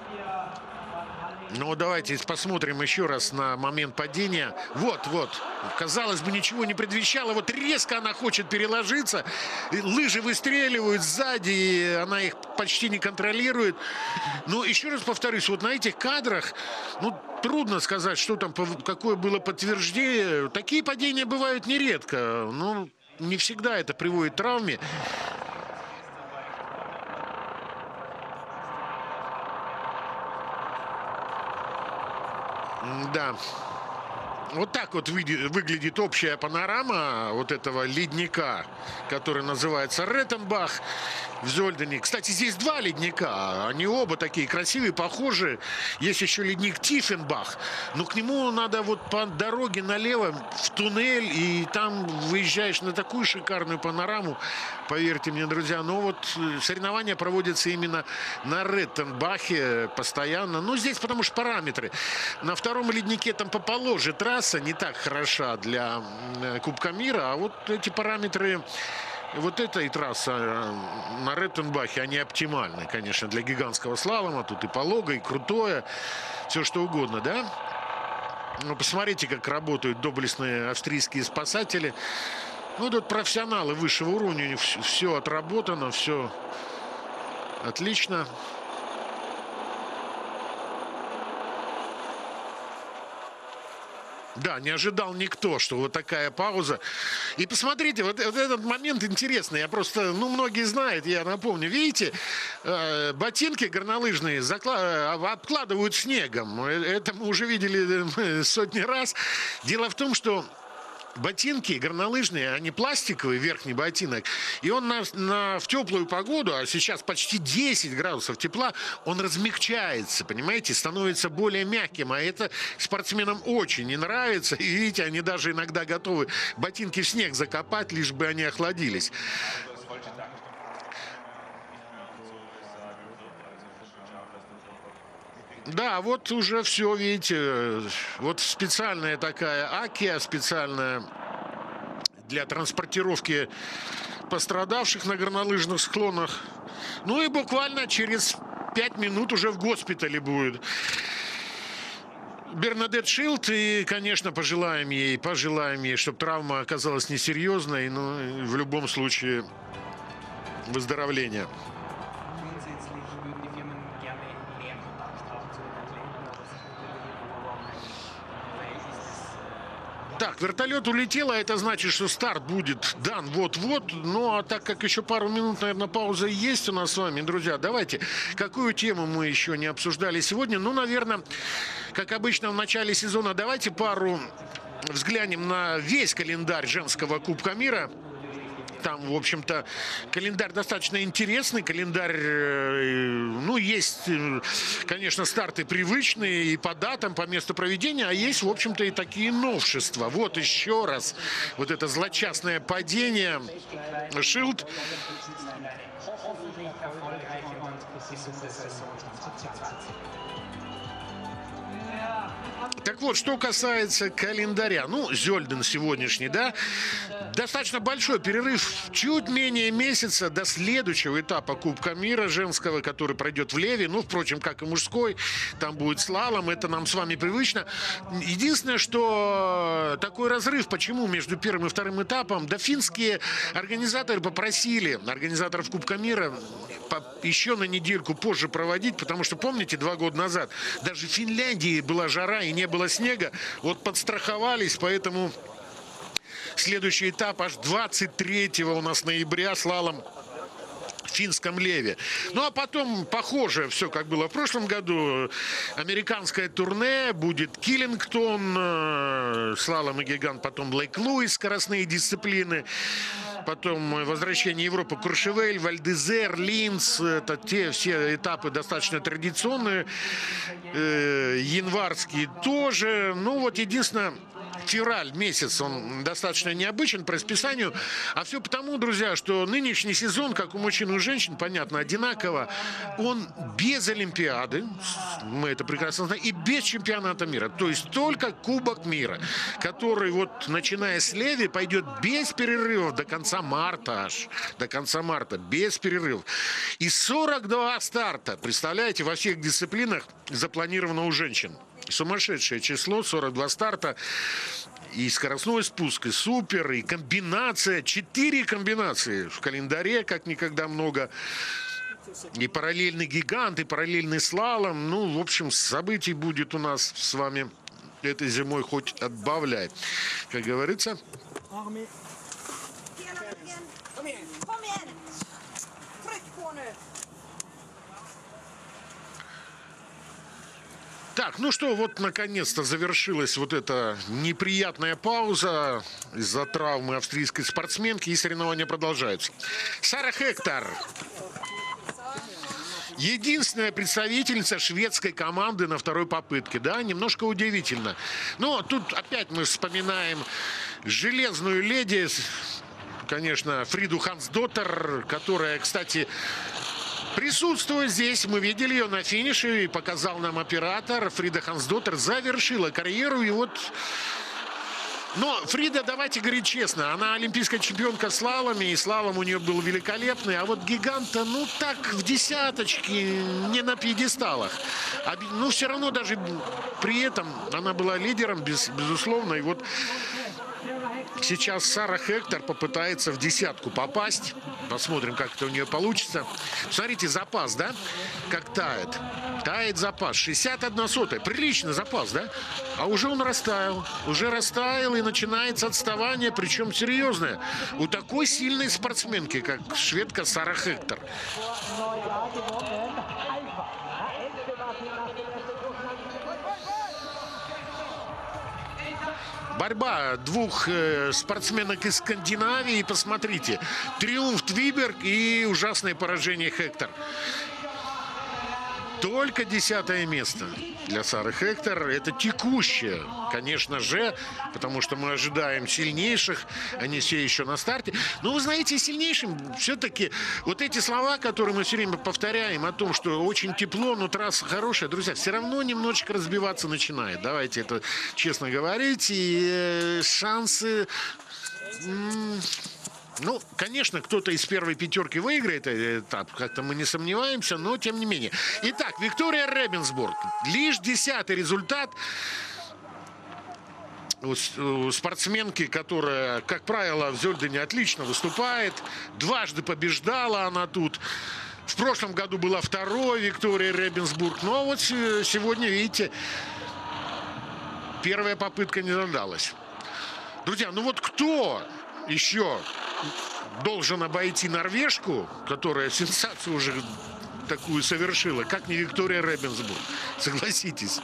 Ну, давайте посмотрим еще раз на момент падения. Вот, вот. Казалось бы, ничего не предвещало. Вот резко она хочет переложиться. Лыжи выстреливают сзади, и она их почти не контролирует. Но еще раз повторюсь, вот на этих кадрах, ну, трудно сказать, что там, какое было подтверждение. Такие падения бывают нередко. Ну, не всегда это приводит к травме. Да. Вот так вот выглядит общая панорама вот этого ледника, который называется Реттенбах в Зольдене. Кстати, здесь два ледника. Они оба такие красивые, похожие. Есть еще ледник Тиффенбах. Но к нему надо вот по дороге налево в туннель. И там выезжаешь на такую шикарную панораму. Поверьте мне, друзья. Но вот соревнования проводятся именно на Реттенбахе постоянно. Ну, здесь потому что параметры. На втором леднике там поположе трасса не так хороша для Кубка мира. А вот эти параметры... Вот эта и трасса на Реттенбахе, они оптимальны, конечно, для гигантского слалома. Тут и полого, и крутое, все что угодно, да? Ну, посмотрите, как работают доблестные австрийские спасатели. Ну, тут профессионалы высшего уровня, у них все отработано, все отлично. Да, не ожидал никто, что вот такая пауза. И посмотрите, вот этот момент интересный. Я просто, ну, многие знают, я напомню. Видите, ботинки горнолыжные обкладывают снегом. Это мы уже видели сотни раз. Дело в том, что ботинки горнолыжные, они пластиковые, верхний ботинок. И он в теплую погоду, а сейчас почти 10 градусов тепла, он размягчается, понимаете, становится более мягким. А это спортсменам очень не нравится. И видите, они даже иногда готовы ботинки в снег закопать, лишь бы они охладились. Да, вот уже все, видите, вот специальная такая акия, специальная для транспортировки пострадавших на горнолыжных склонах. Ну и буквально через 5 минут уже в госпитале будет Бернадетт Шилд. И, конечно, пожелаем ей, чтобы травма оказалась несерьезной, но в любом случае выздоровления. Так, вертолет улетел, а это значит, что старт будет дан вот-вот. Ну, а так как еще пару минут, наверное, пауза есть у нас с вами, друзья, давайте, какую тему мы еще не обсуждали сегодня? Ну, наверное, как обычно в начале сезона, давайте взглянем на весь календарь женского Кубка мира. Там, в общем-то, календарь достаточно интересный. Календарь, ну, есть, конечно, старты привычные и по датам, по месту проведения, а есть, в общем-то, и такие новшества. Вот еще раз вот это злочастное падение. Шилд. Так вот, что касается календаря. Ну, Зёльден сегодняшний, да, достаточно большой перерыв, чуть менее месяца до следующего этапа Кубка мира женского, который пройдет в Леве. Ну, впрочем, как и мужской, там будет слалом, это нам с вами привычно. Единственное, что такой разрыв, почему между первым и вторым этапом, да финские организаторы попросили организаторов Кубка мира еще на недельку позже проводить, потому что, помните, 2 года назад даже в Финляндии была жара и не было снега, вот подстраховались, поэтому следующий этап аж 23 у нас ноября, слалом в финском Леве. Ну, а потом, похоже, все как было в прошлом году. Американское турне, будет Киллингтон, слалом и гигант, потом Лейк Луис, скоростные дисциплины. Потом возвращение Европы, Куршевель, Вальдезер, Линц. Это все этапы достаточно традиционные. Январские тоже. Ну, вот единственное, февраль месяц, он достаточно необычен по расписанию. А все потому, друзья, что нынешний сезон, как у мужчин и у женщин, понятно, одинаково. Он без Олимпиады, мы это прекрасно знаем, и без чемпионата мира. То есть только Кубок мира, который вот, начиная с Леви, пойдет без перерывов до конца марта аж. До конца марта, без перерывов. И 42 старта, представляете, во всех дисциплинах запланировано у женщин. Сумасшедшее число, 42 старта. И скоростной спуск, и супер, и комбинация. 4 комбинации в календаре, как никогда много. И параллельный гигант, и параллельный слалом. Ну, в общем, событий будет у нас с вами этой зимой хоть отбавляй. Как говорится... Так, ну что, вот наконец-то завершилась вот эта неприятная пауза из-за травмы австрийской спортсменки, и соревнования продолжаются. Сара Хектор. Единственная представительница шведской команды на второй попытке, да, немножко удивительно. Но тут опять мы вспоминаем железную леди, конечно, Фриду Хансдоттер, которая, кстати... Присутствуя здесь, мы видели ее на финише, и показал нам оператор. Фрида Хансдоттер завершила карьеру, и вот... Но Фрида, давайте говорить честно, она олимпийская чемпионка в слаломе, и слалом у нее был великолепный, а вот гиганта, ну так, в десяточке, не на пьедесталах. Ну, все равно даже при этом она была лидером, безусловно, и вот... Сейчас Сара Хектор попытается в десятку попасть. Посмотрим, как это у нее получится. Смотрите, запас, да? Как тает. Тает запас. 61 сотая. Приличный запас, да? А уже он растаял. Уже растаял, и начинается отставание, причем серьезное. У такой сильной спортсменки, как шведка Сара Хектор. Борьба двух спортсменок из Скандинавии. Посмотрите. Триумф Твиберг и ужасное поражение Хектор. Только 10-е место для Сары Хектор. Это текущее, конечно же, потому что мы ожидаем сильнейших. Они все еще на старте. Но вы знаете, сильнейшим все-таки вот эти слова, которые мы все время повторяем о том, что очень тепло, но трасса хорошая, друзья, все равно немножечко разбиваться начинает. Давайте это честно говорить. И шансы... Ну, конечно, кто-то из первой пятерки выиграет этот этап, как-то мы не сомневаемся, но тем не менее. Итак, Виктория Ребенсбург. Лишь 10-й результат у спортсменки, которая, как правило, в Зёльдене отлично выступает. Дважды побеждала она тут. В прошлом году была второй Виктория Ребенсбург. Но вот сегодня, видите, первая попытка не задалась. Друзья, ну вот кто еще должен обойти норвежку, которая сенсацию уже такую совершила, как не Виктория Ребенсбург? Согласитесь.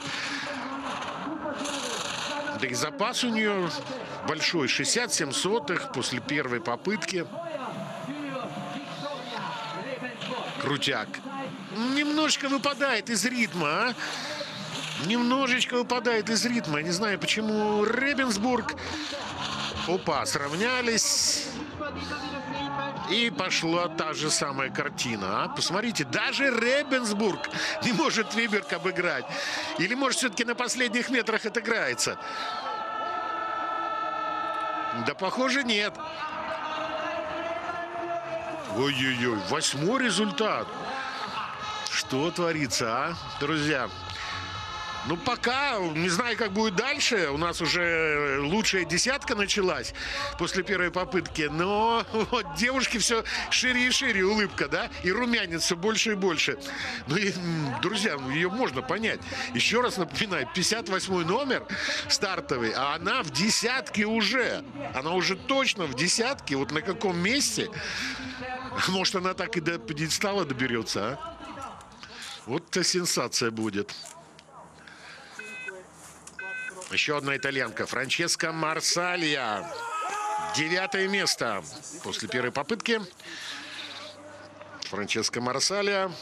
Да и запас у нее большой, 67 сотых после первой попытки. Крутяк. Немножечко выпадает из ритма, а? Немножечко выпадает из ритма. Я не знаю, почему Ребенсбург. Опа, сравнялись. И пошла та же самая картина. А? Посмотрите, даже Ребенсбург не может Твиберг обыграть. Или, может, все-таки на последних метрах отыграется? Да, похоже, нет. Ой-ой-ой, 8-й результат. Что творится, а, друзья? Ну, пока, не знаю, как будет дальше. У нас уже лучшая десятка началась после первой попытки. Но вот девушке все шире и шире улыбка, да? И румянец все больше и больше. Ну, и, друзья, ее можно понять. Еще раз напоминаю, 58-й номер стартовый, а она в десятке уже. Она уже точно в десятке. Вот на каком месте? Может, она так и до пьедестала доберется, а? Вот сенсация будет. Еще одна итальянка. Франческа Марсалья. 9-е место после первой попытки. Франческа Марсалья.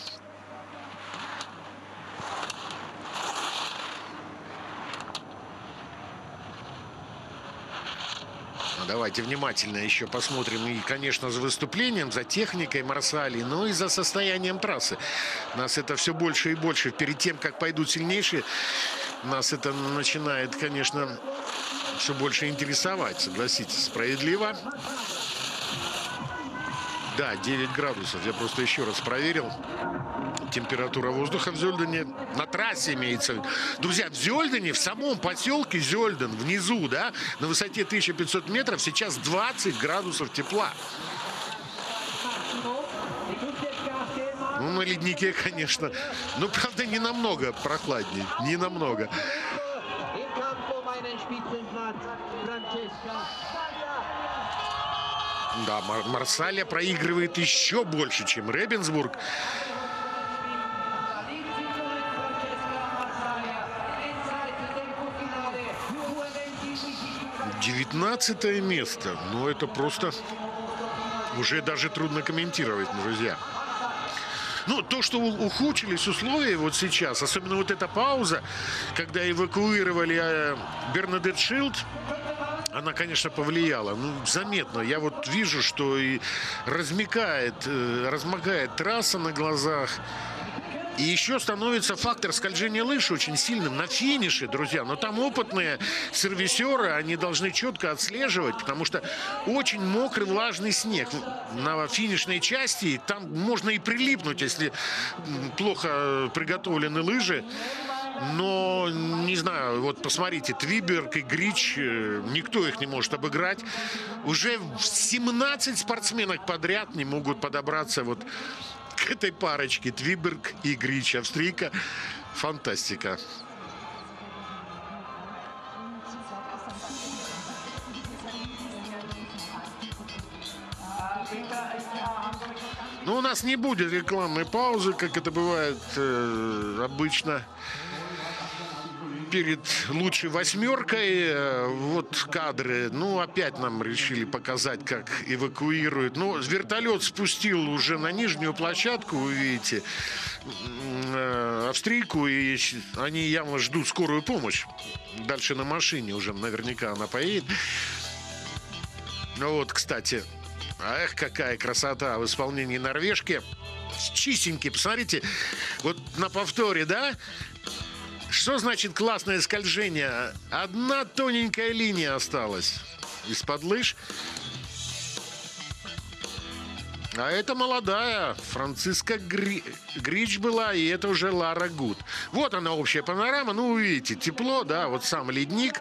Давайте внимательно еще посмотрим и, конечно, за выступлением, за техникой Марсалии, но и за состоянием трассы. Нас это все больше и больше. Перед тем, как пойдут сильнейшие, нас это начинает, конечно, все больше интересовать. Согласитесь, справедливо. Да, 9 градусов. Я просто еще раз проверил. Температура воздуха в Зёльдене. На трассе имеется. Друзья, в Зёльдене, в самом поселке Зёльден, внизу, да, на высоте 1500 метров, сейчас 20 градусов тепла. Ну, на леднике, конечно. Но, правда, не намного прохладнее. Не намного. Да, Марсалья проигрывает еще больше, чем Ребенсбург. 19-е место. Ну, это просто уже даже трудно комментировать, друзья. Ну, то, что ухудшились условия вот сейчас, особенно вот эта пауза, когда эвакуировали Бернадетт Шилд, она, конечно, повлияла. Ну, заметно. Я вот вижу, что и размягает трасса на глазах. И еще становится фактор скольжения лыж очень сильным на финише, друзья. Но там опытные сервисеры, они должны четко отслеживать, потому что очень мокрый влажный снег на финишной части. Там можно и прилипнуть, если плохо приготовлены лыжи. Но, не знаю, вот посмотрите, Твиберг и Грич, никто их не может обыграть. Уже 17 спортсменок подряд не могут подобраться вот к этой парочке. Твиберг и Грич. Австрийка. Фантастика. Ну, у нас не будет рекламной паузы, как это бывает обычно перед лучшей восьмеркой. Вот кадры. Ну, опять нам решили показать, как эвакуируют. Ну, вертолет спустил уже на нижнюю площадку, вы видите, австрийку, и они явно ждут скорую помощь. Дальше на машине уже наверняка она поедет. Ну вот, кстати, эх, какая красота в исполнении норвежки. Чистенький, посмотрите, вот на повторе, да? Что значит классное скольжение? Одна тоненькая линия осталась из-под лыж. А это молодая Франциска Грич была, и это уже Лара Гуд. Вот она, общая панорама. Ну, вы видите, тепло, да, вот сам ледник.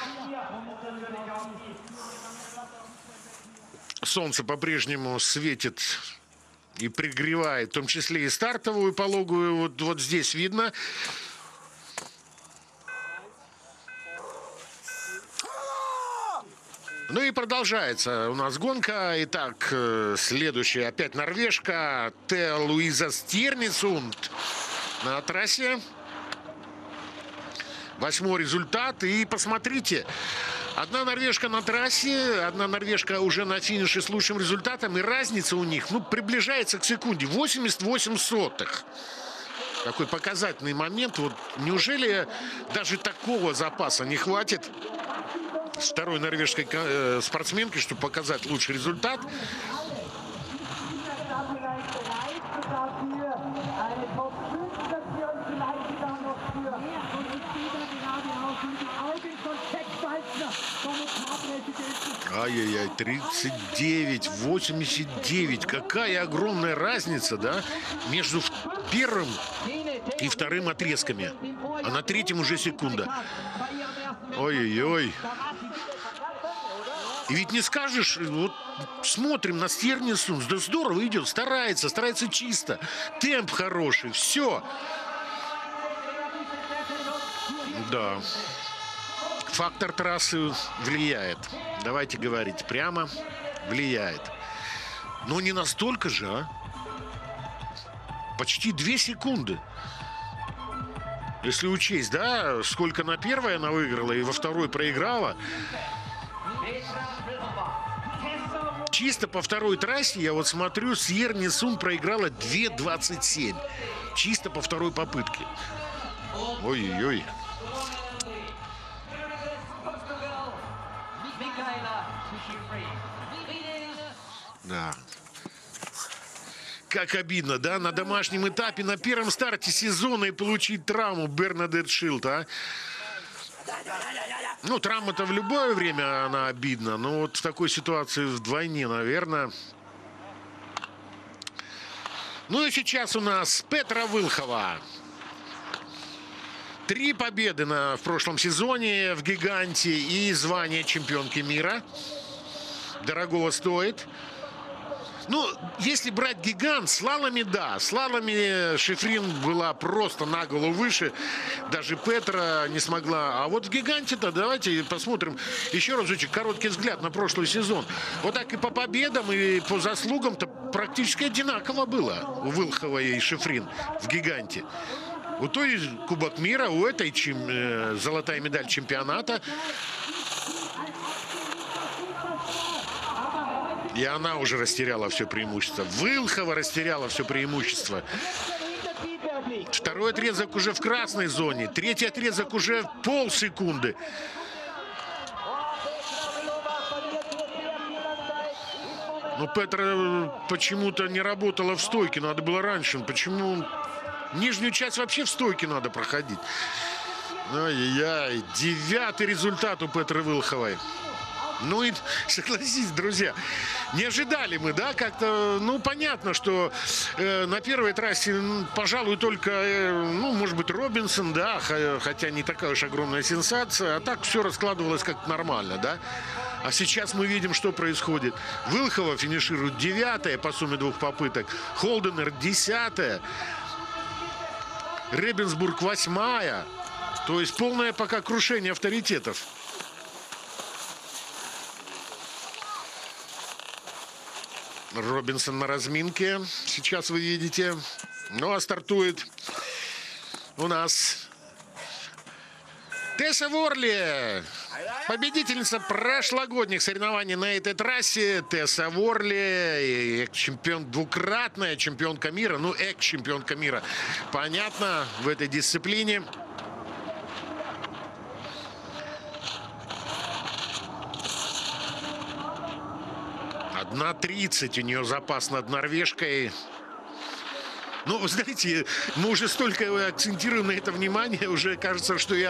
Солнце по-прежнему светит и пригревает, в том числе и стартовую пологую. Вот здесь видно. Ну и продолжается у нас гонка. Итак, следующая опять норвежка. Теа Луиза Стьернесунд на трассе. 8-й результат. И посмотрите, одна норвежка на трассе, одна норвежка уже на финише с лучшим результатом. И разница у них, ну, приближается к секунде. 88 сотых. Такой показательный момент. Вот неужели даже такого запаса не хватит второй норвежской спортсменки, чтобы показать лучший результат? Ай-яй-яй, 39-89. Какая огромная разница, да, между первым и вторым отрезками. А на третьем уже секунда. Ой-ой-ой. И ведь не скажешь, вот смотрим на Стьернесунд, да здорово идет, старается чисто. Темп хороший, все. Да. Фактор трассы влияет. Давайте говорить прямо, влияет. Но не настолько же, а? Почти 2 секунды. Если учесть, да, сколько на первой она выиграла и во второй проиграла. Чисто по второй трассе, я вот смотрю, Стьернесунд проиграла 2:27. Чисто по второй попытке. Ой-ой-ой. Да. Как обидно, да, на домашнем этапе, на первом старте сезона и получить травму Бернадетт Шилд, а? Ну, травма-то в любое время она обидна, но вот в такой ситуации вдвойне, наверное. Ну и сейчас у нас Петра Вилхова. 3 победы в прошлом сезоне в гиганте и звание чемпионки мира. Дорогого стоит. Ну, если брать гигант, слалами, да. Слалами Шифрин была просто на голову выше. Даже Петра не смогла. А вот в гиганте-то давайте посмотрим еще разочек, короткий взгляд на прошлый сезон. Вот так и по победам, и по заслугам-то практически одинаково было у Вилховой и Шифрин в гиганте. У той Кубок мира, у этой золотая медаль чемпионата. И она уже растеряла все преимущество. Вилхова растеряла все преимущество. Второй отрезок уже в красной зоне. Третий отрезок уже в полсекунды. Но Петра почему-то не работала в стойке. Надо было раньше. Почему? Нижнюю часть вообще в стойке надо проходить. Ай-яй-яй. 9-й результат у Петры Вилховой. Ну и согласитесь, друзья, не ожидали мы, да, как-то, ну, понятно, что на первой трассе, пожалуй, только, ну, может быть, Робинсон, да, хотя не такая уж огромная сенсация, а так все раскладывалось как нормально, да. А сейчас мы видим, что происходит. Вилхова финиширует 9-я по сумме 2 попыток, Холденер 10-я, Ребенсбург 8-я, то есть полное пока крушение авторитетов. Робинсон на разминке. Сейчас вы видите. Ну, а стартует у нас Тесса Ворли. Победительница прошлогодних соревнований на этой трассе. Тесса Ворли. Чемпион, двукратная чемпионка мира. Ну, экс-чемпионка мира. Понятно, в этой дисциплине. На 30 у нее запас над норвежкой. Ну, вы знаете, мы уже столько акцентируем на это внимание, уже кажется, что и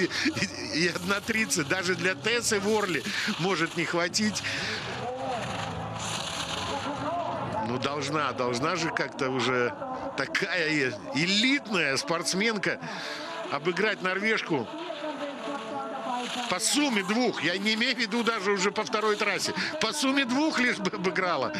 1:30 даже для Тессы Ворли может не хватить. Ну, должна же как-то уже такая элитная спортсменка обыграть норвежку. По сумме 2. Я не имею в виду даже уже по второй трассе. По сумме 2 лишь бы обыграла.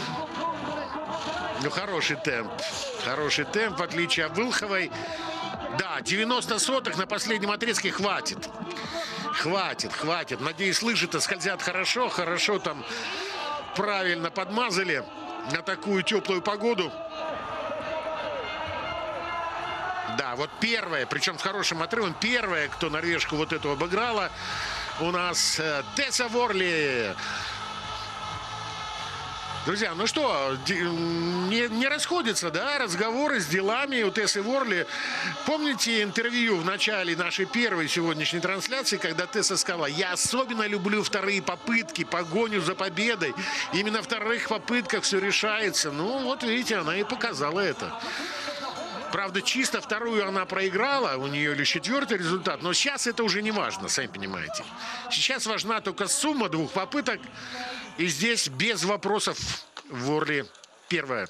Ну, хороший темп. Хороший темп, в отличие от Вилховой. Да, 90 сотых на последнем отрезке хватит. Хватит, хватит. Надеюсь, лыжи-то скользят хорошо. Хорошо там правильно подмазали на такую теплую погоду. Да, вот первая, причем с хорошим отрывом, первая, кто норвежку вот эту обыграла, у нас Тесса Ворли. Друзья, ну что, не расходятся, да, разговоры с делами у Тессы Ворли. Помните интервью в начале нашей первой сегодняшней трансляции, когда Тесса сказала: я особенно люблю вторые попытки, погоню за победой. Именно в вторых попытках все решается. Ну, вот видите, она и показала это. Правда, чисто вторую она проиграла, у нее лишь четвертый результат, но сейчас это уже не важно, сами понимаете. Сейчас важна только сумма двух попыток, и здесь без вопросов Ворли первая.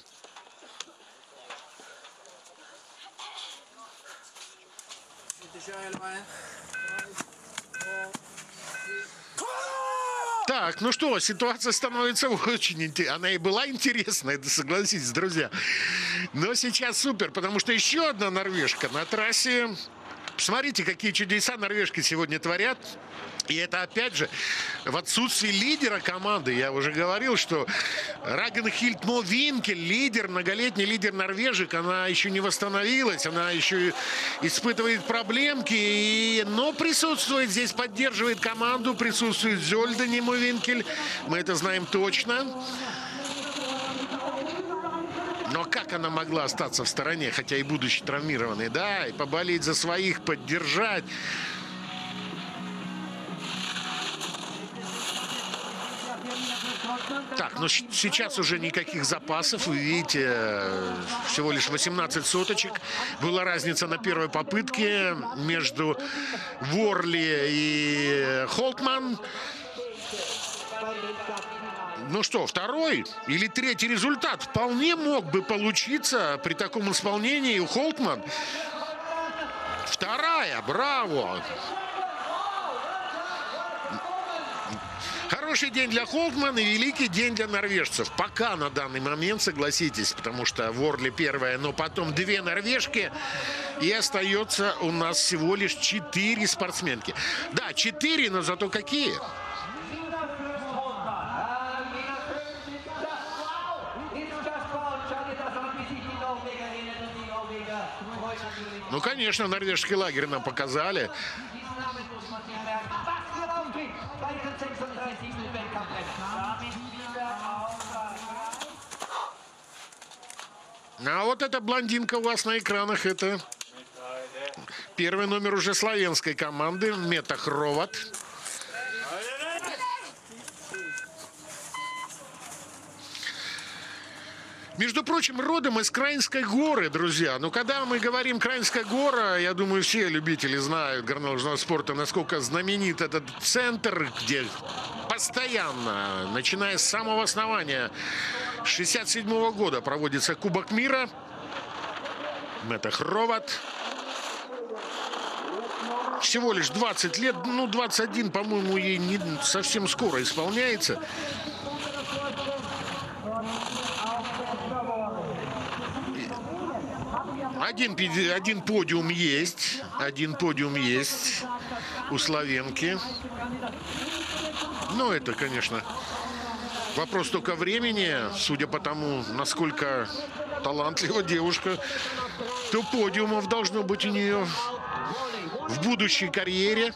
Так, ну что, ситуация становится очень интересной. Она и была интересная, да, согласитесь, друзья. Но сейчас супер, потому что еще одна норвежка на трассе. Посмотрите, какие чудеса норвежки сегодня творят. И это, опять же, в отсутствии лидера команды. Я уже говорил, что Рагнхильд Мо Винкель, лидер, многолетний лидер норвежек, она еще не восстановилась, она еще испытывает проблемки, но присутствует здесь, поддерживает команду, присутствует Зёльдене Мо Винкель, мы это знаем точно. Но как она могла остаться в стороне, хотя и будучи травмированной, да, и поболеть за своих, поддержать. Так, но сейчас уже никаких запасов. Вы видите, всего лишь 18 соточек. Была разница на первой попытке между Ворли и Холтман. Ну что, второй или третий результат вполне мог бы получиться при таком исполнении у Холтман. Вторая, браво! Хороший день для Холтман и великий день для норвежцев. Пока на данный момент, согласитесь, потому что Ворли первая, но потом две норвежки. И остается у нас всего лишь 4 спортсменки. Да, 4, но зато какие? Ну, конечно, норвежский лагерь нам показали. А вот эта блондинка у вас на экранах, это первый номер уже славянской команды, Мета Хроват. Между прочим, родом из Краинской горы, друзья. Но когда мы говорим Краинская гора, я думаю, все любители знают горнолыжного спорта, насколько знаменит этот центр, где постоянно, начиная с самого основания 1967 года, проводится Кубок мира. Мета Хроват. Всего лишь 20 лет, ну 21, по-моему, ей не совсем скоро исполняется. Один подиум есть. Один подиум есть у славянки. Но это, конечно, вопрос только времени. Судя по тому, насколько талантлива девушка, то подиумов должно быть у нее в будущей карьере.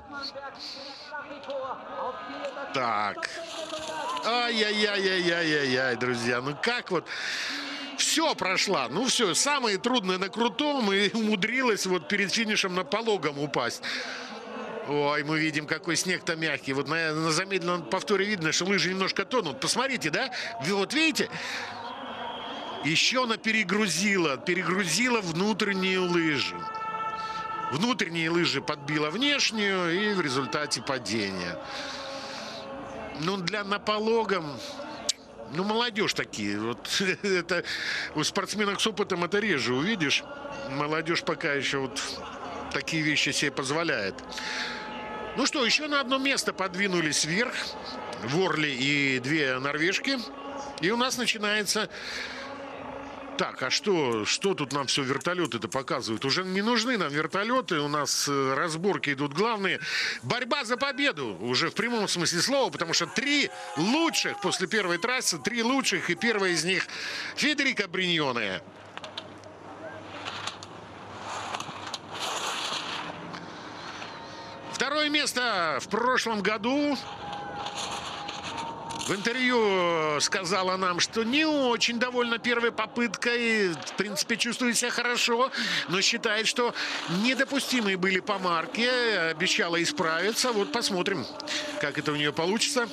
Так. Ай-яй-яй-яй-яй-яй, друзья. Ну как вот... Все прошла. Ну все, самое трудное на крутом, и умудрилась вот перед финишем на пологом упасть. Ой, мы видим, какой снег-то мягкий. Вот на замедленном повторе видно, что лыжи немножко тонут. Посмотрите, да? Вот видите? Еще она перегрузила внутреннюю лыжу. Внутренние лыжи подбила внешнюю, и в результате падения. Ну, на пологом... Ну, молодежь такие. Вот это у спортсменок с опытом это реже увидишь. Молодежь пока еще вот такие вещи себе позволяет. Ну что, еще на одно место подвинулись вверх – Ворли и две норвежки. И у нас начинается Так, а что тут нам все вертолеты-то показывают? Уже не нужны нам вертолеты, у нас разборки идут главные. Борьба за победу, уже в прямом смысле слова, потому что 3 лучших после первой трассы, 3 лучших, и первая из них Федерико Бриньоне. Второе место в прошлом году. В интервью сказала нам, что не очень довольна первой попыткой. В принципе, чувствует себя хорошо, но считает, что недопустимые были помарки. Обещала исправиться. Вот посмотрим, как это у нее получится.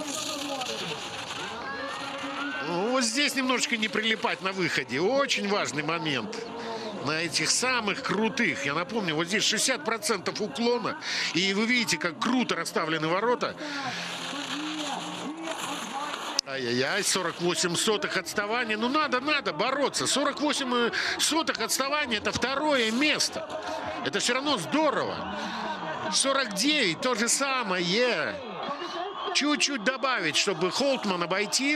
Вот здесь немножечко не прилипать на выходе. Очень важный момент. На этих самых крутых. Я напомню, вот здесь 60% уклона. И вы видите, как круто расставлены ворота. Ай-яй-яй, 48 сотых отставания. Ну, надо бороться. 48 сотых отставания – это второе место. Это все равно здорово. 49 – то же самое. Чуть-чуть добавить, чтобы Холтман обойти.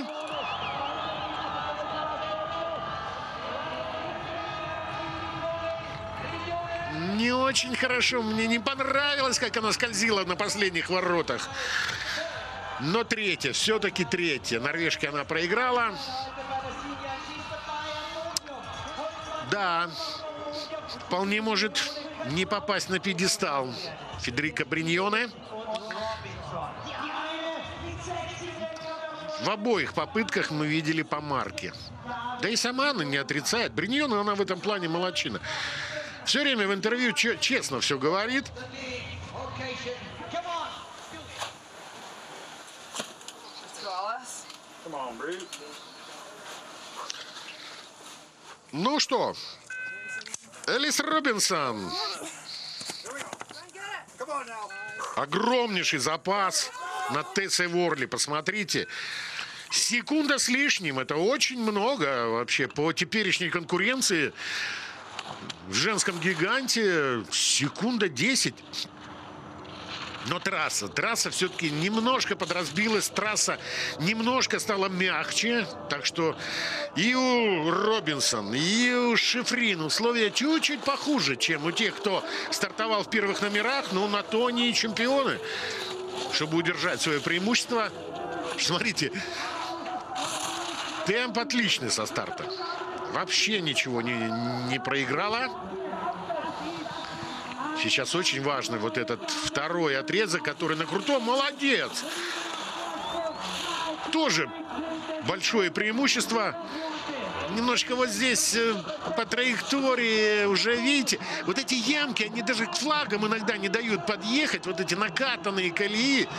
Не очень хорошо. Мне не понравилось, как она скользила на последних воротах. Но третья, все-таки третья. Норвежке она проиграла. Да, вполне может не попасть на пьедестал Федерико Бриньоне. В обоих попытках мы видели помарки. Да и сама она не отрицает. Бриньоне, она в этом плане молодчина. Все время в интервью честно все говорит. Ну что, Элис Робинсон. Огромнейший запас на Тессе Ворли. Посмотрите. Секунда с лишним. Это очень много вообще по теперешней конкуренции. В женском гиганте секунда 10. Но трасса все-таки немножко подразбилась, трасса немножко стала мягче. Так что и у Робинсон, и у Шифрин условия чуть-чуть похуже, чем у тех, кто стартовал в первых номерах. Но на то они и чемпионы, чтобы удержать свое преимущество. Смотрите, темп отличный со старта. Вообще ничего не проиграла. Сейчас очень важный вот этот второй отрезок, который на крутом. Молодец! Тоже большое преимущество. Немножко вот здесь по траектории уже, видите, вот эти ямки, они даже к флагам иногда не дают подъехать. Вот эти накатанные колеи.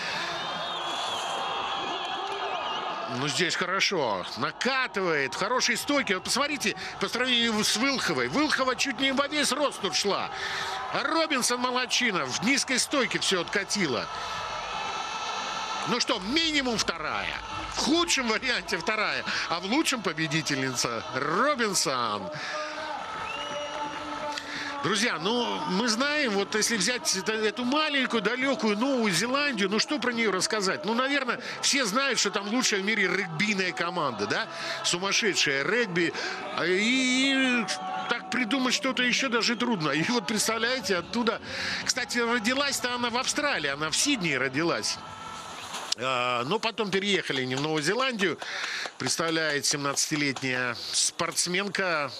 Ну, здесь хорошо. Накатывает. Хорошие стойки. Вот посмотрите, по сравнению с Вилховой. Вилхова чуть не во весь рост тут шла. А Робинсон молодчина. В низкой стойке все откатила. Ну что, минимум вторая. В худшем варианте вторая. А в лучшем победительница Робинсон. Друзья, ну, мы знаем, вот если взять эту маленькую, далекую Новую Зеландию, ну, что про нее рассказать? Ну, наверное, все знают, что там лучшая в мире регбийная команда, да? Сумасшедшая регби. И так придумать что-то еще даже трудно. И вот, представляете, оттуда... Кстати, родилась-то она в Австралии, она в Сиднее родилась. Но потом переехали не в Новую Зеландию. Представляет 17-летняя спортсменка.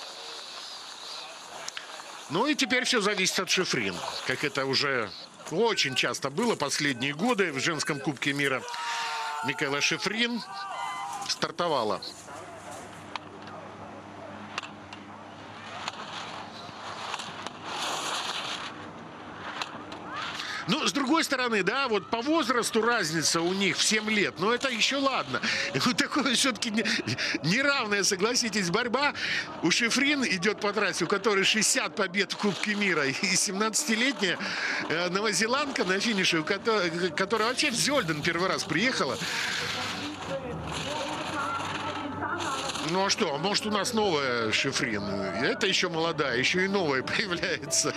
Ну и теперь все зависит от Шифрин, как это уже очень часто было последние годы в женском Кубке мира. Микаэла Шифрин стартовала. Ну, с другой стороны, да, вот по возрасту разница у них в 7 лет. Но это еще ладно. Вот такое все-таки неравная, согласитесь, борьба. У Шифрин идет по трассе, у которой 60 побед в Кубке мира. И 17-летняя новозеландка на финише, которая вообще в Зёльден первый раз приехала. Ну а что, может у нас новая Шифрин? Это еще молодая, еще и новая появляется.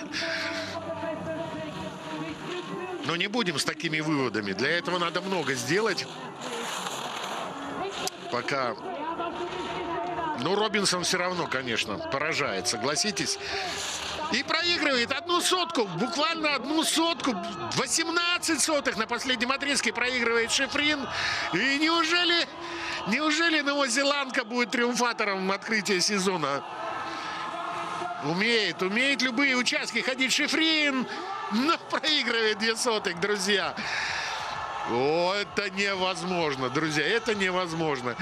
Но не будем с такими выводами. Для этого надо много сделать. Пока Ну, Робинсон все равно, конечно, поражает, согласитесь. И проигрывает 1 сотку, буквально 1 сотку, 18 сотых на последнем отрезке проигрывает Шифрин. И неужели новозеландка будет триумфатором открытия сезона? Умеет любые участки ходить Шифрин, но проигрывает 2 сотых, друзья. О, это невозможно, друзья, это невозможно.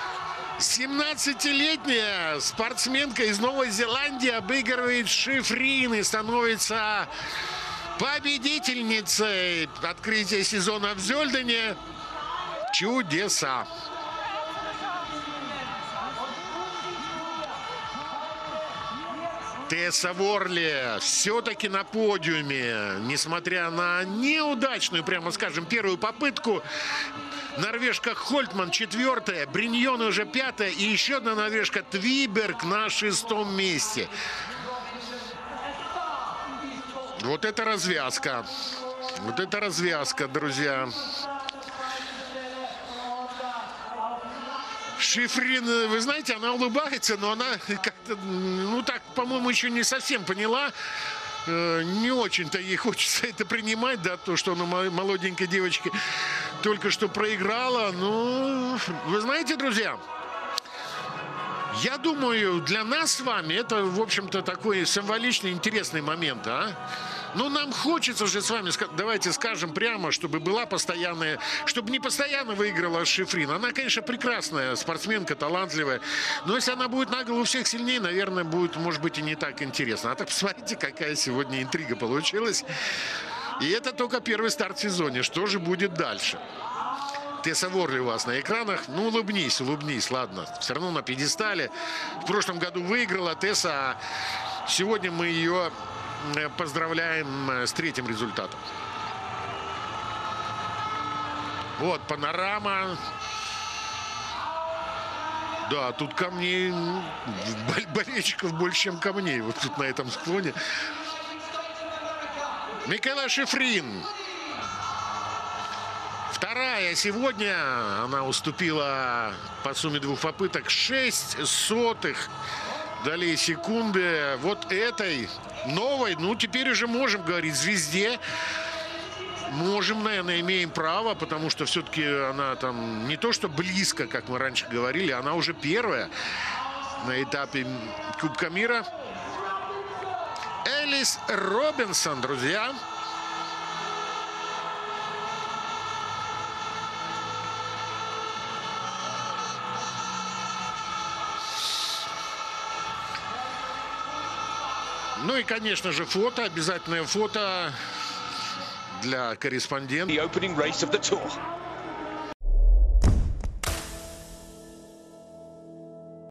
17-летняя спортсменка из Новой Зеландии обыгрывает Шифрин и становится победительницей открытия сезона в Зёльдене. Чудеса! Тесса Ворли все-таки на подиуме, несмотря на неудачную, прямо скажем, первую попытку. Норвежка Хольтман 4-я, Бриньон уже 5-я и еще одна норвежка Твиберг на 6-м месте. Вот это развязка. Вот это развязка, друзья. Шифрин, вы знаете, она улыбается, но она как-то, ну так, по-моему, еще не совсем поняла. Не очень-то ей хочется это принимать, да, то, что она молоденькой девочке только что проиграла. Ну, вы знаете, друзья, я думаю, для нас с вами это, в общем-то, такой символичный, интересный момент, а? Ну, нам хочется же с вами, давайте скажем прямо, чтобы была постоянная, чтобы не постоянно выиграла Шифрин. Она, конечно, прекрасная спортсменка, талантливая, но если она будет на голову всех сильнее, наверное, будет, может быть, и не так интересно. А так посмотрите, какая сегодня интрига получилась. И это только первый старт в сезоне. Что же будет дальше? Тесса Ворли у вас на экранах. Ну, улыбнись, ладно. Все равно на пьедестале. В прошлом году выиграла Тесса, а сегодня мы ее поздравляем с 3-м результатом. Вот панорама. Да, тут камней, болельщиков больше, чем камней. Вот тут на этом склоне. Микаэла Шифрин. 2-я сегодня. Она уступила по сумме 2 попыток 6 сотых долей секунды вот этой новой, ну теперь уже можем говорить, звезде. Можем, наверное, имеем право, потому что все-таки она там не то что близко, как мы раньше говорили, она уже 1-я на этапе Кубка мира. Элис Робинсон, друзья. Ну и, конечно же, фото, обязательное фото для корреспондента. The opening race of the tour.